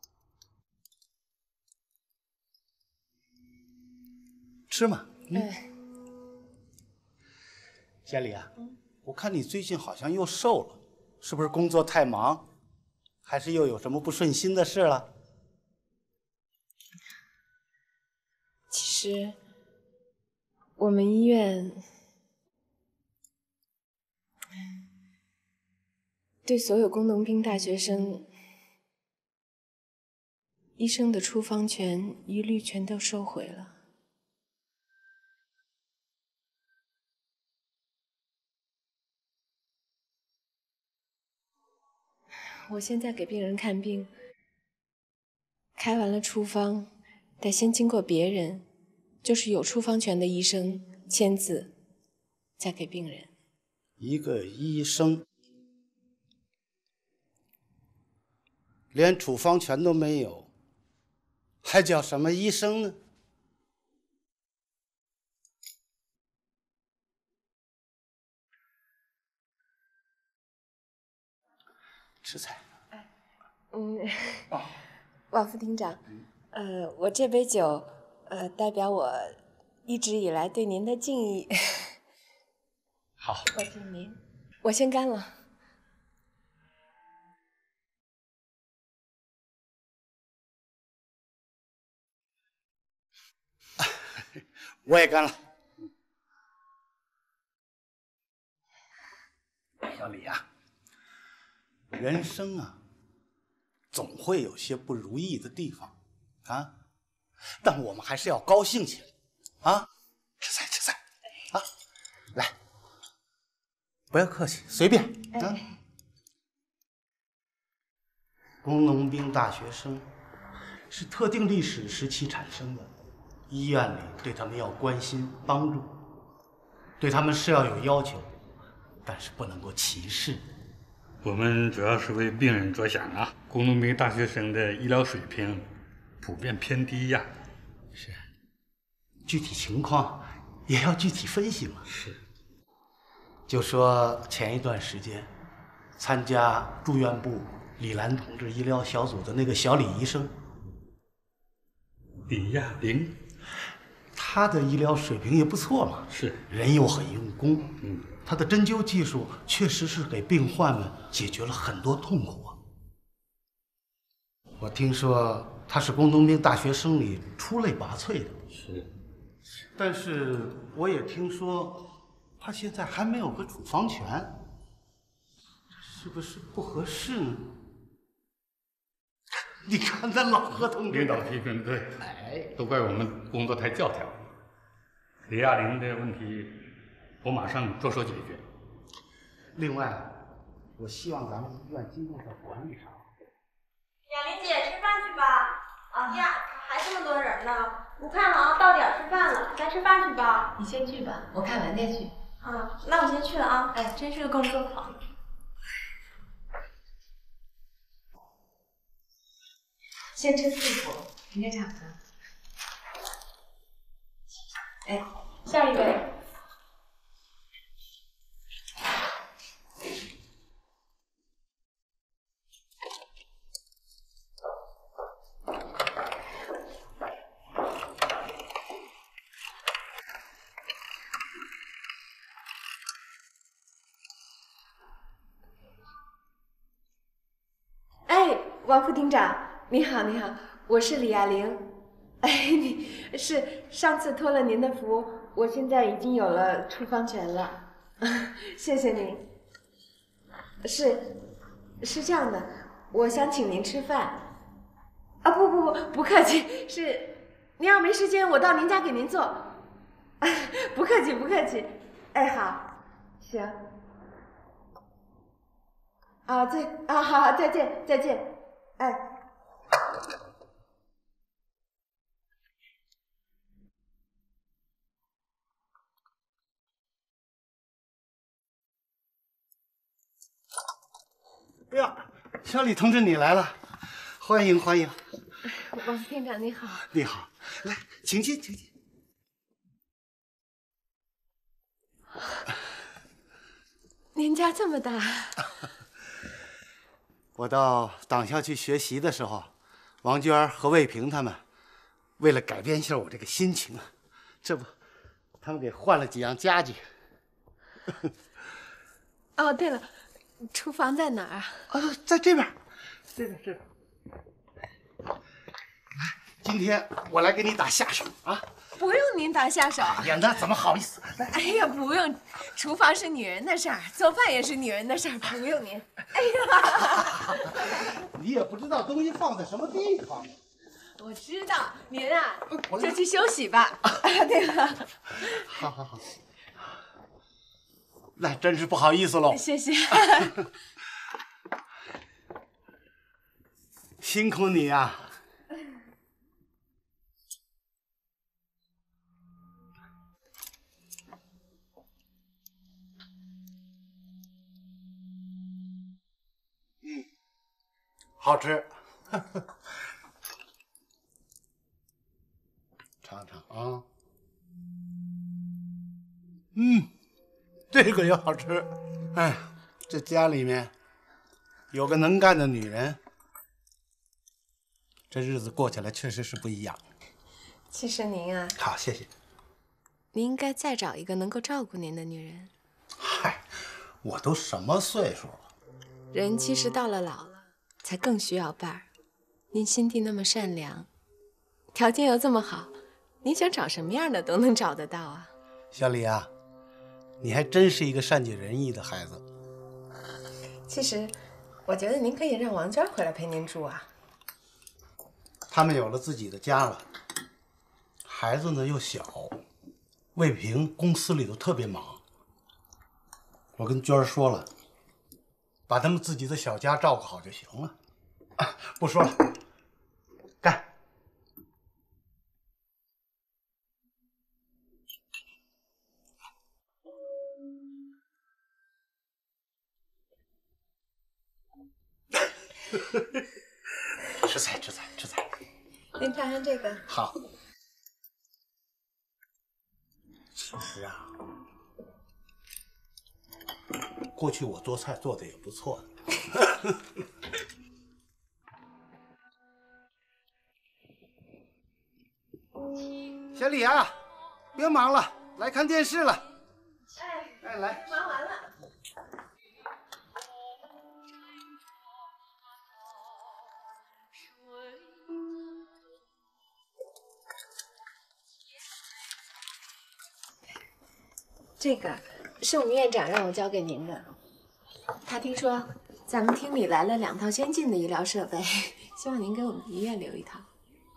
吃嘛。小李啊，我看你最近好像又瘦了，是不是工作太忙，还是又有什么不顺心的事了？ 其实，我们医院对所有工农兵大学生，医生的处方权一律全都收回了。我现在给病人看病，开完了处方，得先经过别人，就是有处方权的医生签字，再给病人。 一个医生连处方权都没有，还叫什么医生呢？吃菜。 王副厅长，我这杯酒，代表我一直以来对您的敬意。 好， 我敬您，我先干了。 我也干了。小李啊，人生啊，总会有些不如意的地方啊，但我们还是要高兴起来啊！吃菜吃菜啊！来，不要客气，随便啊。工农兵大学生是特定历史时期产生的，医院里对他们要关心帮助，对他们是要有要求，但是不能够歧视。 我们主要是为病人着想啊。工农兵大学生的医疗水平普遍偏低呀。 是，具体情况也要具体分析嘛。 是。 就说前一段时间参加住院部李兰同志医疗小组的那个小李医生， 李亚玲， 他的医疗水平也不错嘛， 是， 人又很用功，他的针灸技术确实是给病患们解决了很多痛苦啊。我听说他是工农兵大学生里出类拔萃的， 是， 但是我也听说他现在还没有个处方权，是不是不合适呢？你看那老何同志， 领导批评对，都怪我们工作太教条。李亚玲的问题，我马上着手解决。 另外，我希望咱们医院今后在管理上。 雅玲姐，吃饭去吧。啊呀，还这么多人呢，不看了啊，到点吃饭了，该吃饭去吧。 你先去吧，我看完再去。 啊，那我先去了啊。哎，真是个工作狂。 先吃四服，应该差不多。哎， 下一位。 哎，王副厅长。你好，你好，我是李亚玲。哎，你是上次托了您的福，我现在已经有了处方权了，谢谢您。是这样的，我想请您吃饭。啊，不客气，是您要没时间，我到您家给您做。不客气，不客气。哎，好，行。啊，好，再见，哎。 哎呀，小李同志你来了，欢迎欢迎。 王副厅长你好。 你好，来，请进，请进。 您家这么大。 我到党校去学习的时候，王娟和魏平他们为了改变一下我这个心情啊，这不，他们给换了几样家具。 哦，对了，厨房在哪儿啊？ 在这边，这边。来，今天我来给你打下手啊！ 不用您打下手。 哎呀，那怎么好意思？ 哎呀，不用，厨房是女人的事儿，做饭也是女人的事儿，不用您。哎呀， 你也不知道东西放在什么地方。 我知道，您啊，就去休息吧。对了， 好，那真是不好意思喽。 谢谢。 辛苦你呀。好吃，尝尝啊。这个也好吃。哎，这家里面有个能干的女人，这日子过起来确实是不一样。 其实您啊， 好，谢谢。 您应该再找一个能够照顾您的女人。 嗨，我都什么岁数了？ 人其实到了老了，才更需要伴儿。您心地那么善良，条件又这么好，您想找什么样的都能找得到啊。 小李啊，你还真是一个善解人意的孩子。 其实，我觉得您可以让王娟回来陪您住啊。 他们有了自己的家了，孩子呢又小，魏平公司里头特别忙。我跟娟儿说了，把他们自己的小家照顾好就行了。不说了，干！吃菜。 您尝尝这个。 好。其实啊，过去我做菜做的也不错的。小李啊，别忙了，来看电视了。哎，来， 忙完了。这个是我们院长让我交给您的。他听说咱们厅里来了2套先进的医疗设备，希望您给我们医院留1套。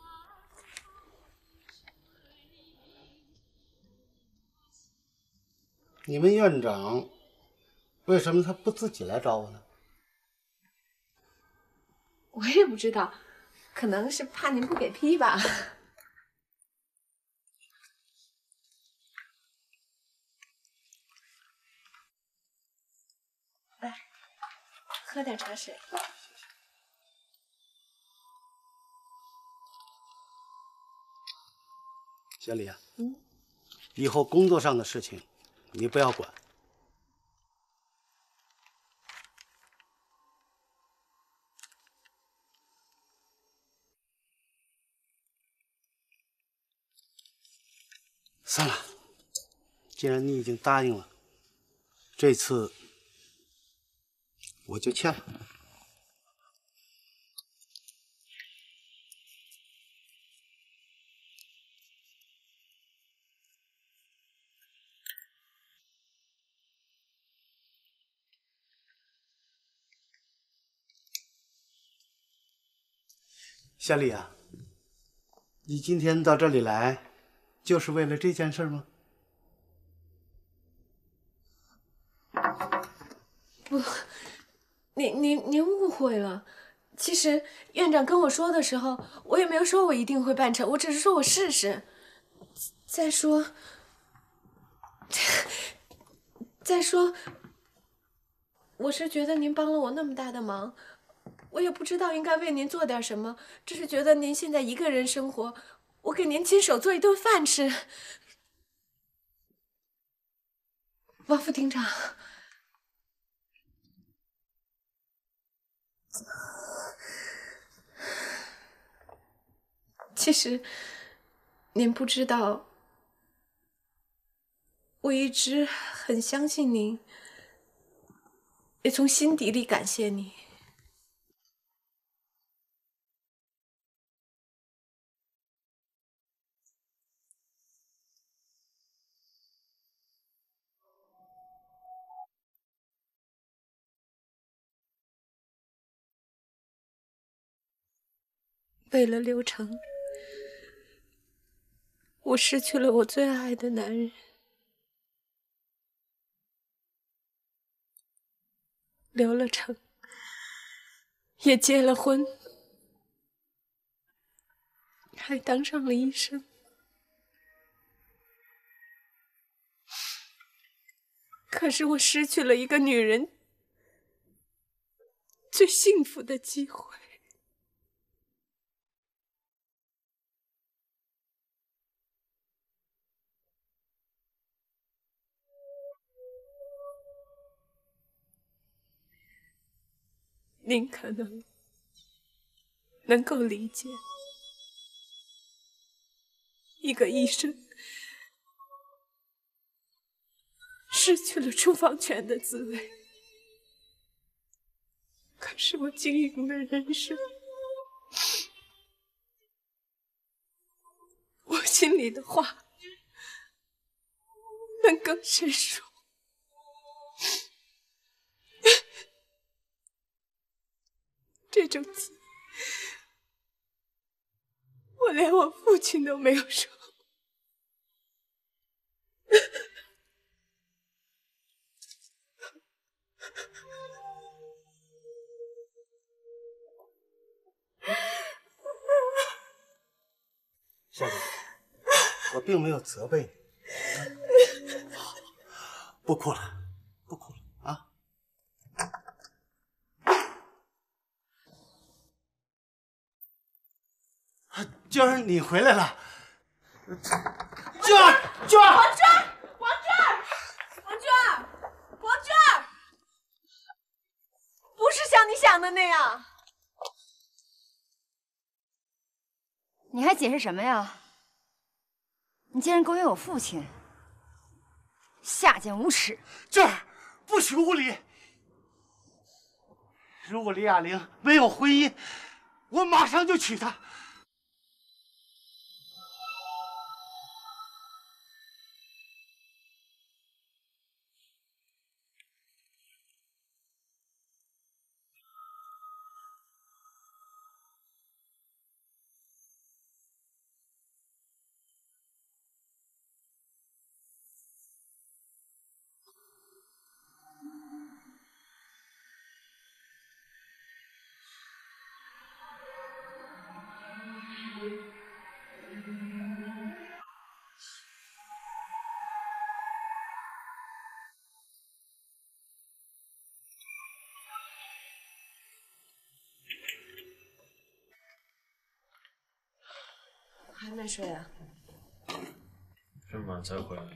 你们院长为什么他不自己来找我呢？ 我也不知道，可能是怕您不给批吧。来，喝点茶水。 小李啊，以后工作上的事情你不要管。算了，既然你已经答应了，这次我就欠了。小李啊，你今天到这里来，就是为了这件事吗？ 不，您误会了。其实院长跟我说的时候，我也没有说我一定会办成，我只是说我试试。再说，我是觉得您帮了我那么大的忙，我也不知道应该为您做点什么，只是觉得您现在一个人生活，我给您亲手做一顿饭吃。王副厅长， 其实，您不知道，我一直很相信您，也从心底里感谢你。为了刘成，我失去了我最爱的男人。刘了成，也结了婚，还当上了医生。可是我失去了一个女人最幸福的机会。您可能够理解，一个医生失去了处方权的滋味。可是我经营的人生，我心里的话能跟谁说？这种气，我连我父亲都没有说。 夏姐，我并没有责备你，不哭了，不哭了啊！娟儿，你回来了。娟儿，娟儿， 王娟儿，王娟儿，王娟儿，王娟儿，不是像你想的那样。 你还解释什么呀？你竟然勾引我父亲，下贱无耻！ 娟儿，不许无礼！如果李雅玲没有婚姻，我马上就娶她。 还没睡啊？ 这么晚才回来？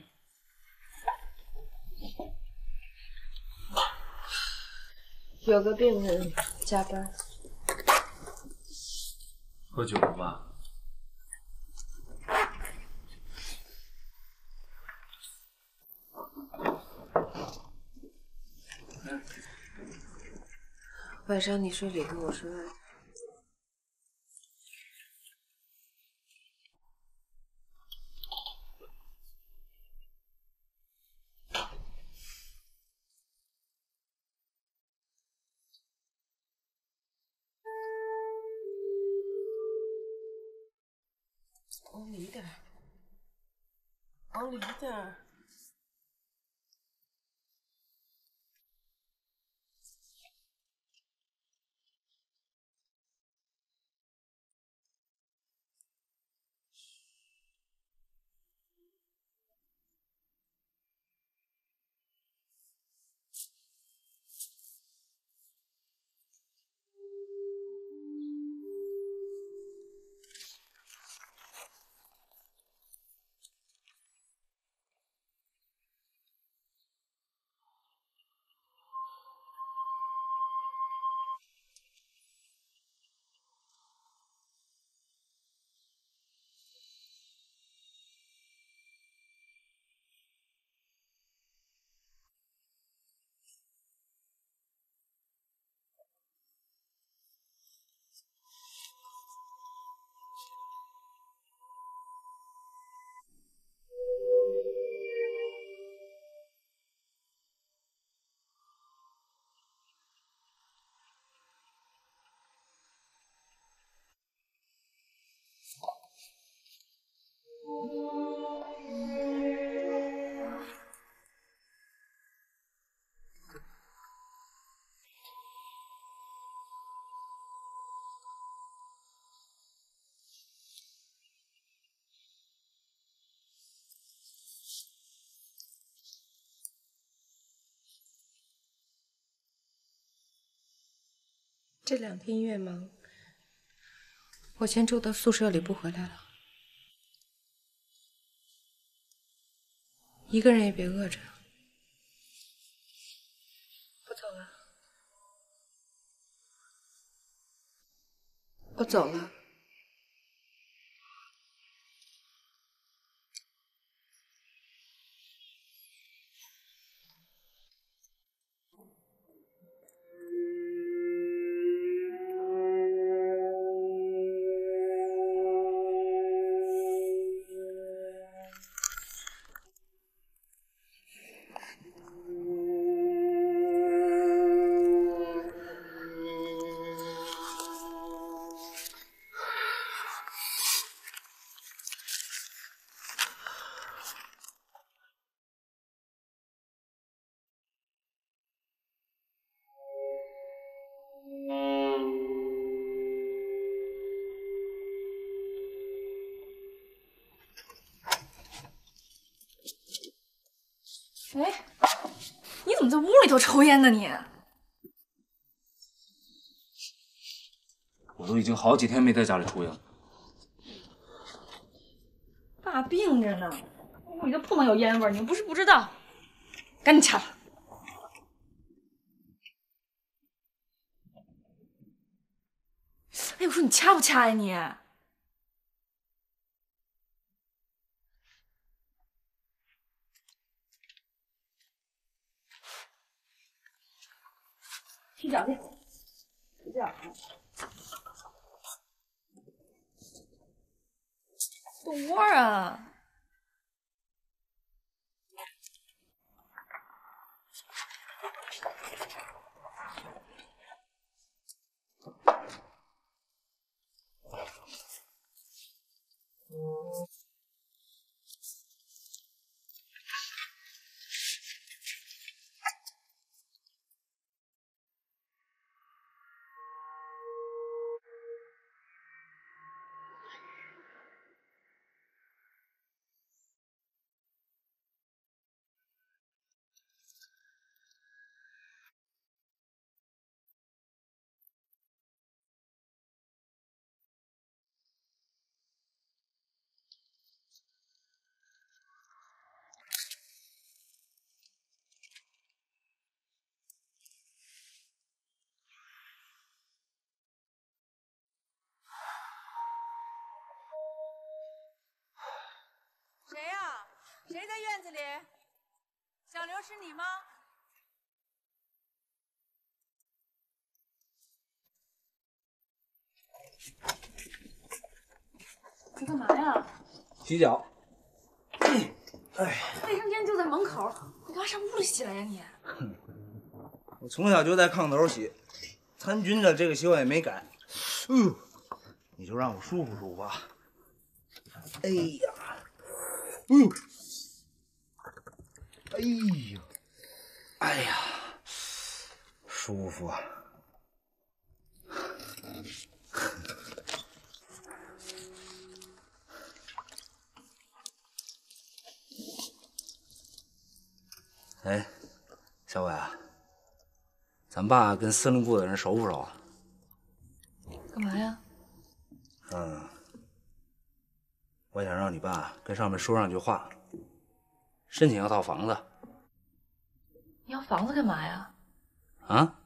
有个病人加班。 喝酒了吧？ 晚上你睡里头，我睡外头。往里点儿，往里点儿。 这2天越忙，我先住到宿舍里不回来了。一个人也别饿着。我走了。我走了。 哎，你怎么在屋里头抽烟呢你？ 我都已经好几天没在家里抽烟了。 爸病着呢，屋里头不能有烟味儿，你不是不知道。赶紧掐了。哎，我说你掐不掐呀你？洗脚去，洗脚。动窝啊！ 谁呀？谁在院子里？小刘是你吗？ 你干嘛呀？ 洗脚。 卫生间就在门口，你干嘛上屋里洗来呀你？ 我从小就在炕头洗，参军的这个习惯也没改。你就让我舒服舒服吧。哎呀，哎呦，哎呀，舒服啊！哎，小伟啊，咱爸跟司令部的人熟不熟啊？ 干嘛呀？ 我想让你爸跟上面说上句话，申请要套房子。 你要房子干嘛呀？ 啊？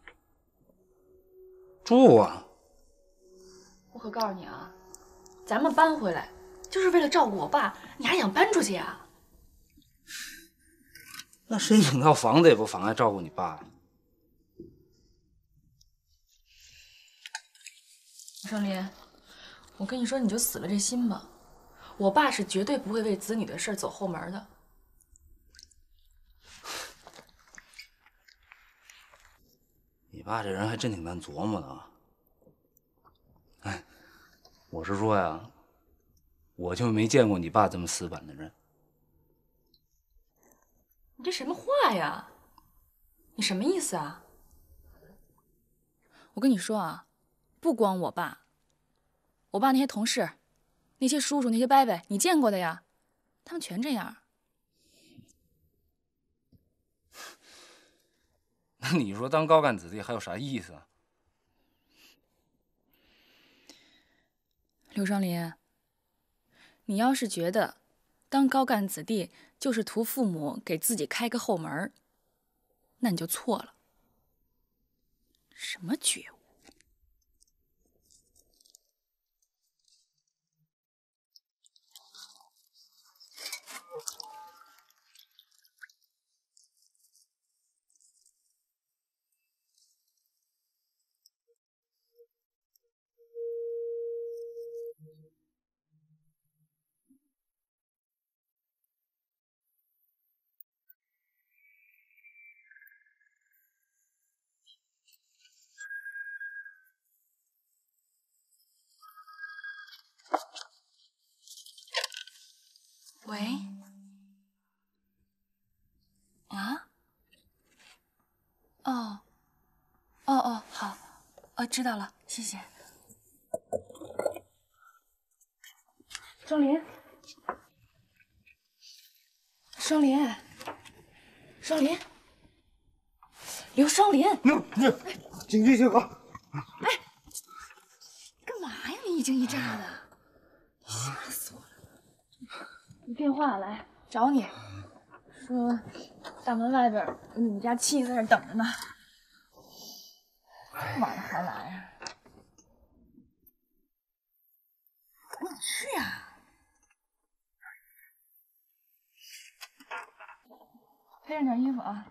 住啊！ 我可告诉你啊，咱们搬回来就是为了照顾我爸，你还想搬出去呀？ 那申请套房子也不妨碍照顾你爸。 胜林，我跟你说，你就死了这心吧。我爸是绝对不会为子女的事走后门的。 你爸这人还真挺难琢磨的啊。哎，我是说呀，我就没见过你爸这么死板的人。 你这什么话呀？你什么意思啊？我跟你说啊，不光我爸那些同事、那些叔叔、那些伯伯，你见过的呀，他们全这样。 那你说当高干子弟还有啥意思啊？ 刘双林，你要是觉得当高干子弟就是图父母给自己开个后门，那你就错了。什么觉悟？喂？啊？哦，好，知道了，谢谢。双林，刘双林， 警惕性好。 哎，干嘛呀？你一惊一乍的，吓死我了！你电话来找你，说大门外边有你们家亲在那等着呢。这么晚了还来呀？赶紧去呀！配上点衣服啊。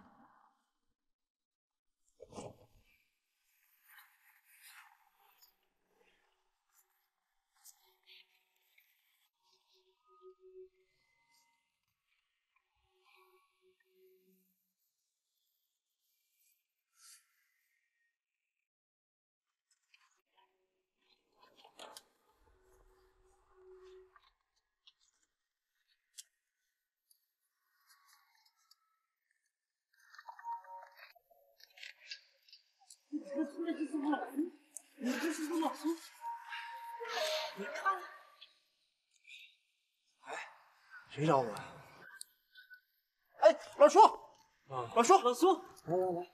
这是我老苏，你看， 谁找我呀？ 哎，老苏，老苏， 来，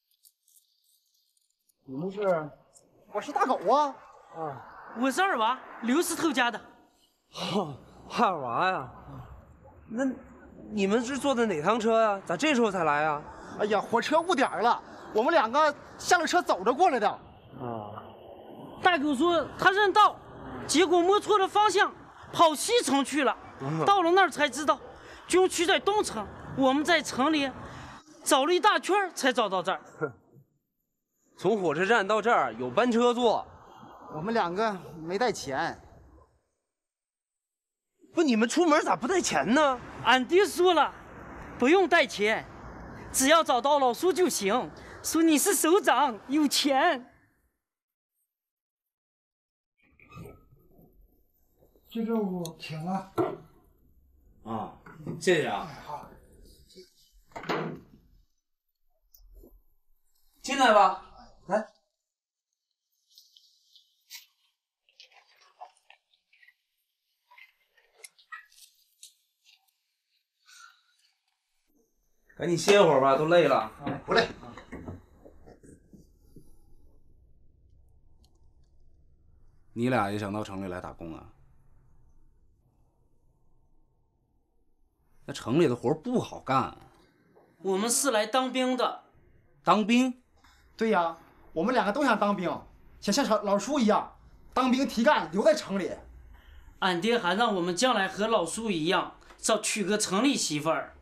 你们是？ 我是大狗啊。 我是二娃，刘石头家的。 二娃呀？那你们是坐的哪趟车呀？咋这时候才来呀？ 哎呀，火车误点了，我们两个下了车走着过来的。 大狗说他认道，结果摸错了方向，跑西城去了。到了那儿才知道，军区在东城，我们在城里找了一大圈才找到这儿。 从火车站到这儿有班车坐， 我们两个没带钱。 不，你们出门咋不带钱呢？ 俺爹说了，不用带钱，只要找到老苏就行。说你是首长，有钱。 这任务停了。 谢谢啊。 好。 进来吧，来。赶紧歇会儿吧，都累了。 不累。 你俩也想到城里来打工啊？那城里的活不好干。 我们是来当兵的。 当兵？ 对呀，我们两个都想当兵，想像老苏一样，当兵提干留在城里。 俺爹还让我们将来和老苏一样，找娶个城里媳妇儿。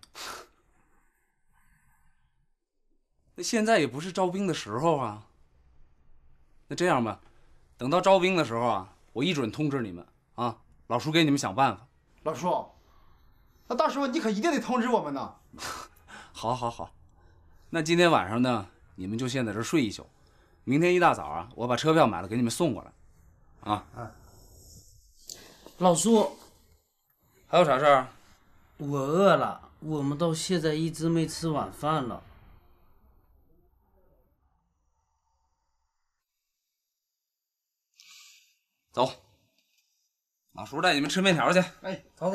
那现在也不是招兵的时候啊。那这样吧，等到招兵的时候啊，我一准通知你们啊，老叔给你们想办法。 老叔，那到时候你可一定得通知我们呢。 好，那今天晚上呢，你们就先在这睡一宿，明天一大早啊，我把车票买了给你们送过来。啊。 老苏， 还有啥事儿？ 我饿了，我们到现在一直没吃晚饭了。 走，老叔带你们吃面条去。 哎， 走。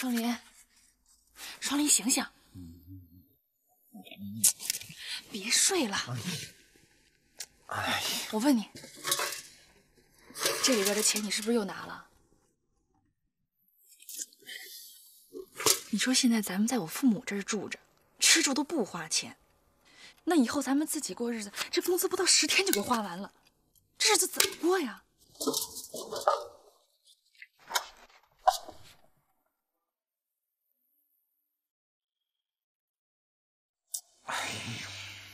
双林，双林，醒醒！别睡了。 哎， 我问你，这里边的钱你是不是又拿了？你说现在咱们在我父母这儿住着，吃住都不花钱，那以后咱们自己过日子，这工资不到10天就给花完了，这日子怎么过呀？ 哎呀！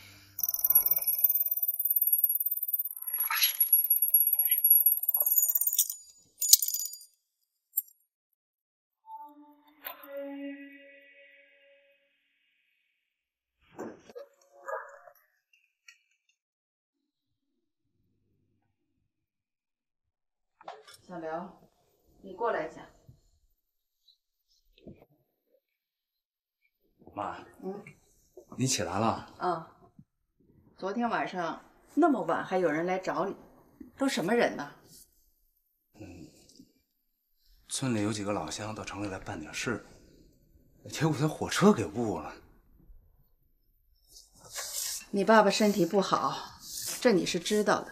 小刘，你过来一下。 妈，你起来了？ 啊，昨天晚上那么晚还有人来找你，都什么人呢？ 村里有几个老乡到城里来办点事，结果他火车给误了。 你爸爸身体不好，这你是知道的。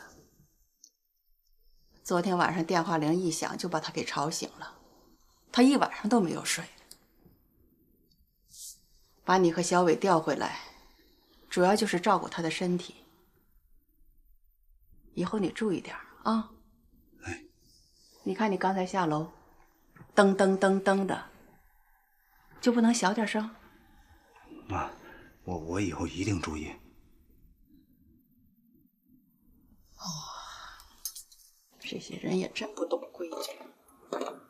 昨天晚上电话铃一响，就把他给吵醒了，他一晚上都没有睡。把你和小伟调回来，主要就是照顾他的身体。以后你注意点啊。你看你刚才下楼，噔噔噔噔的，就不能小点声？ 妈，我以后一定注意。 这些人也真不懂规矩。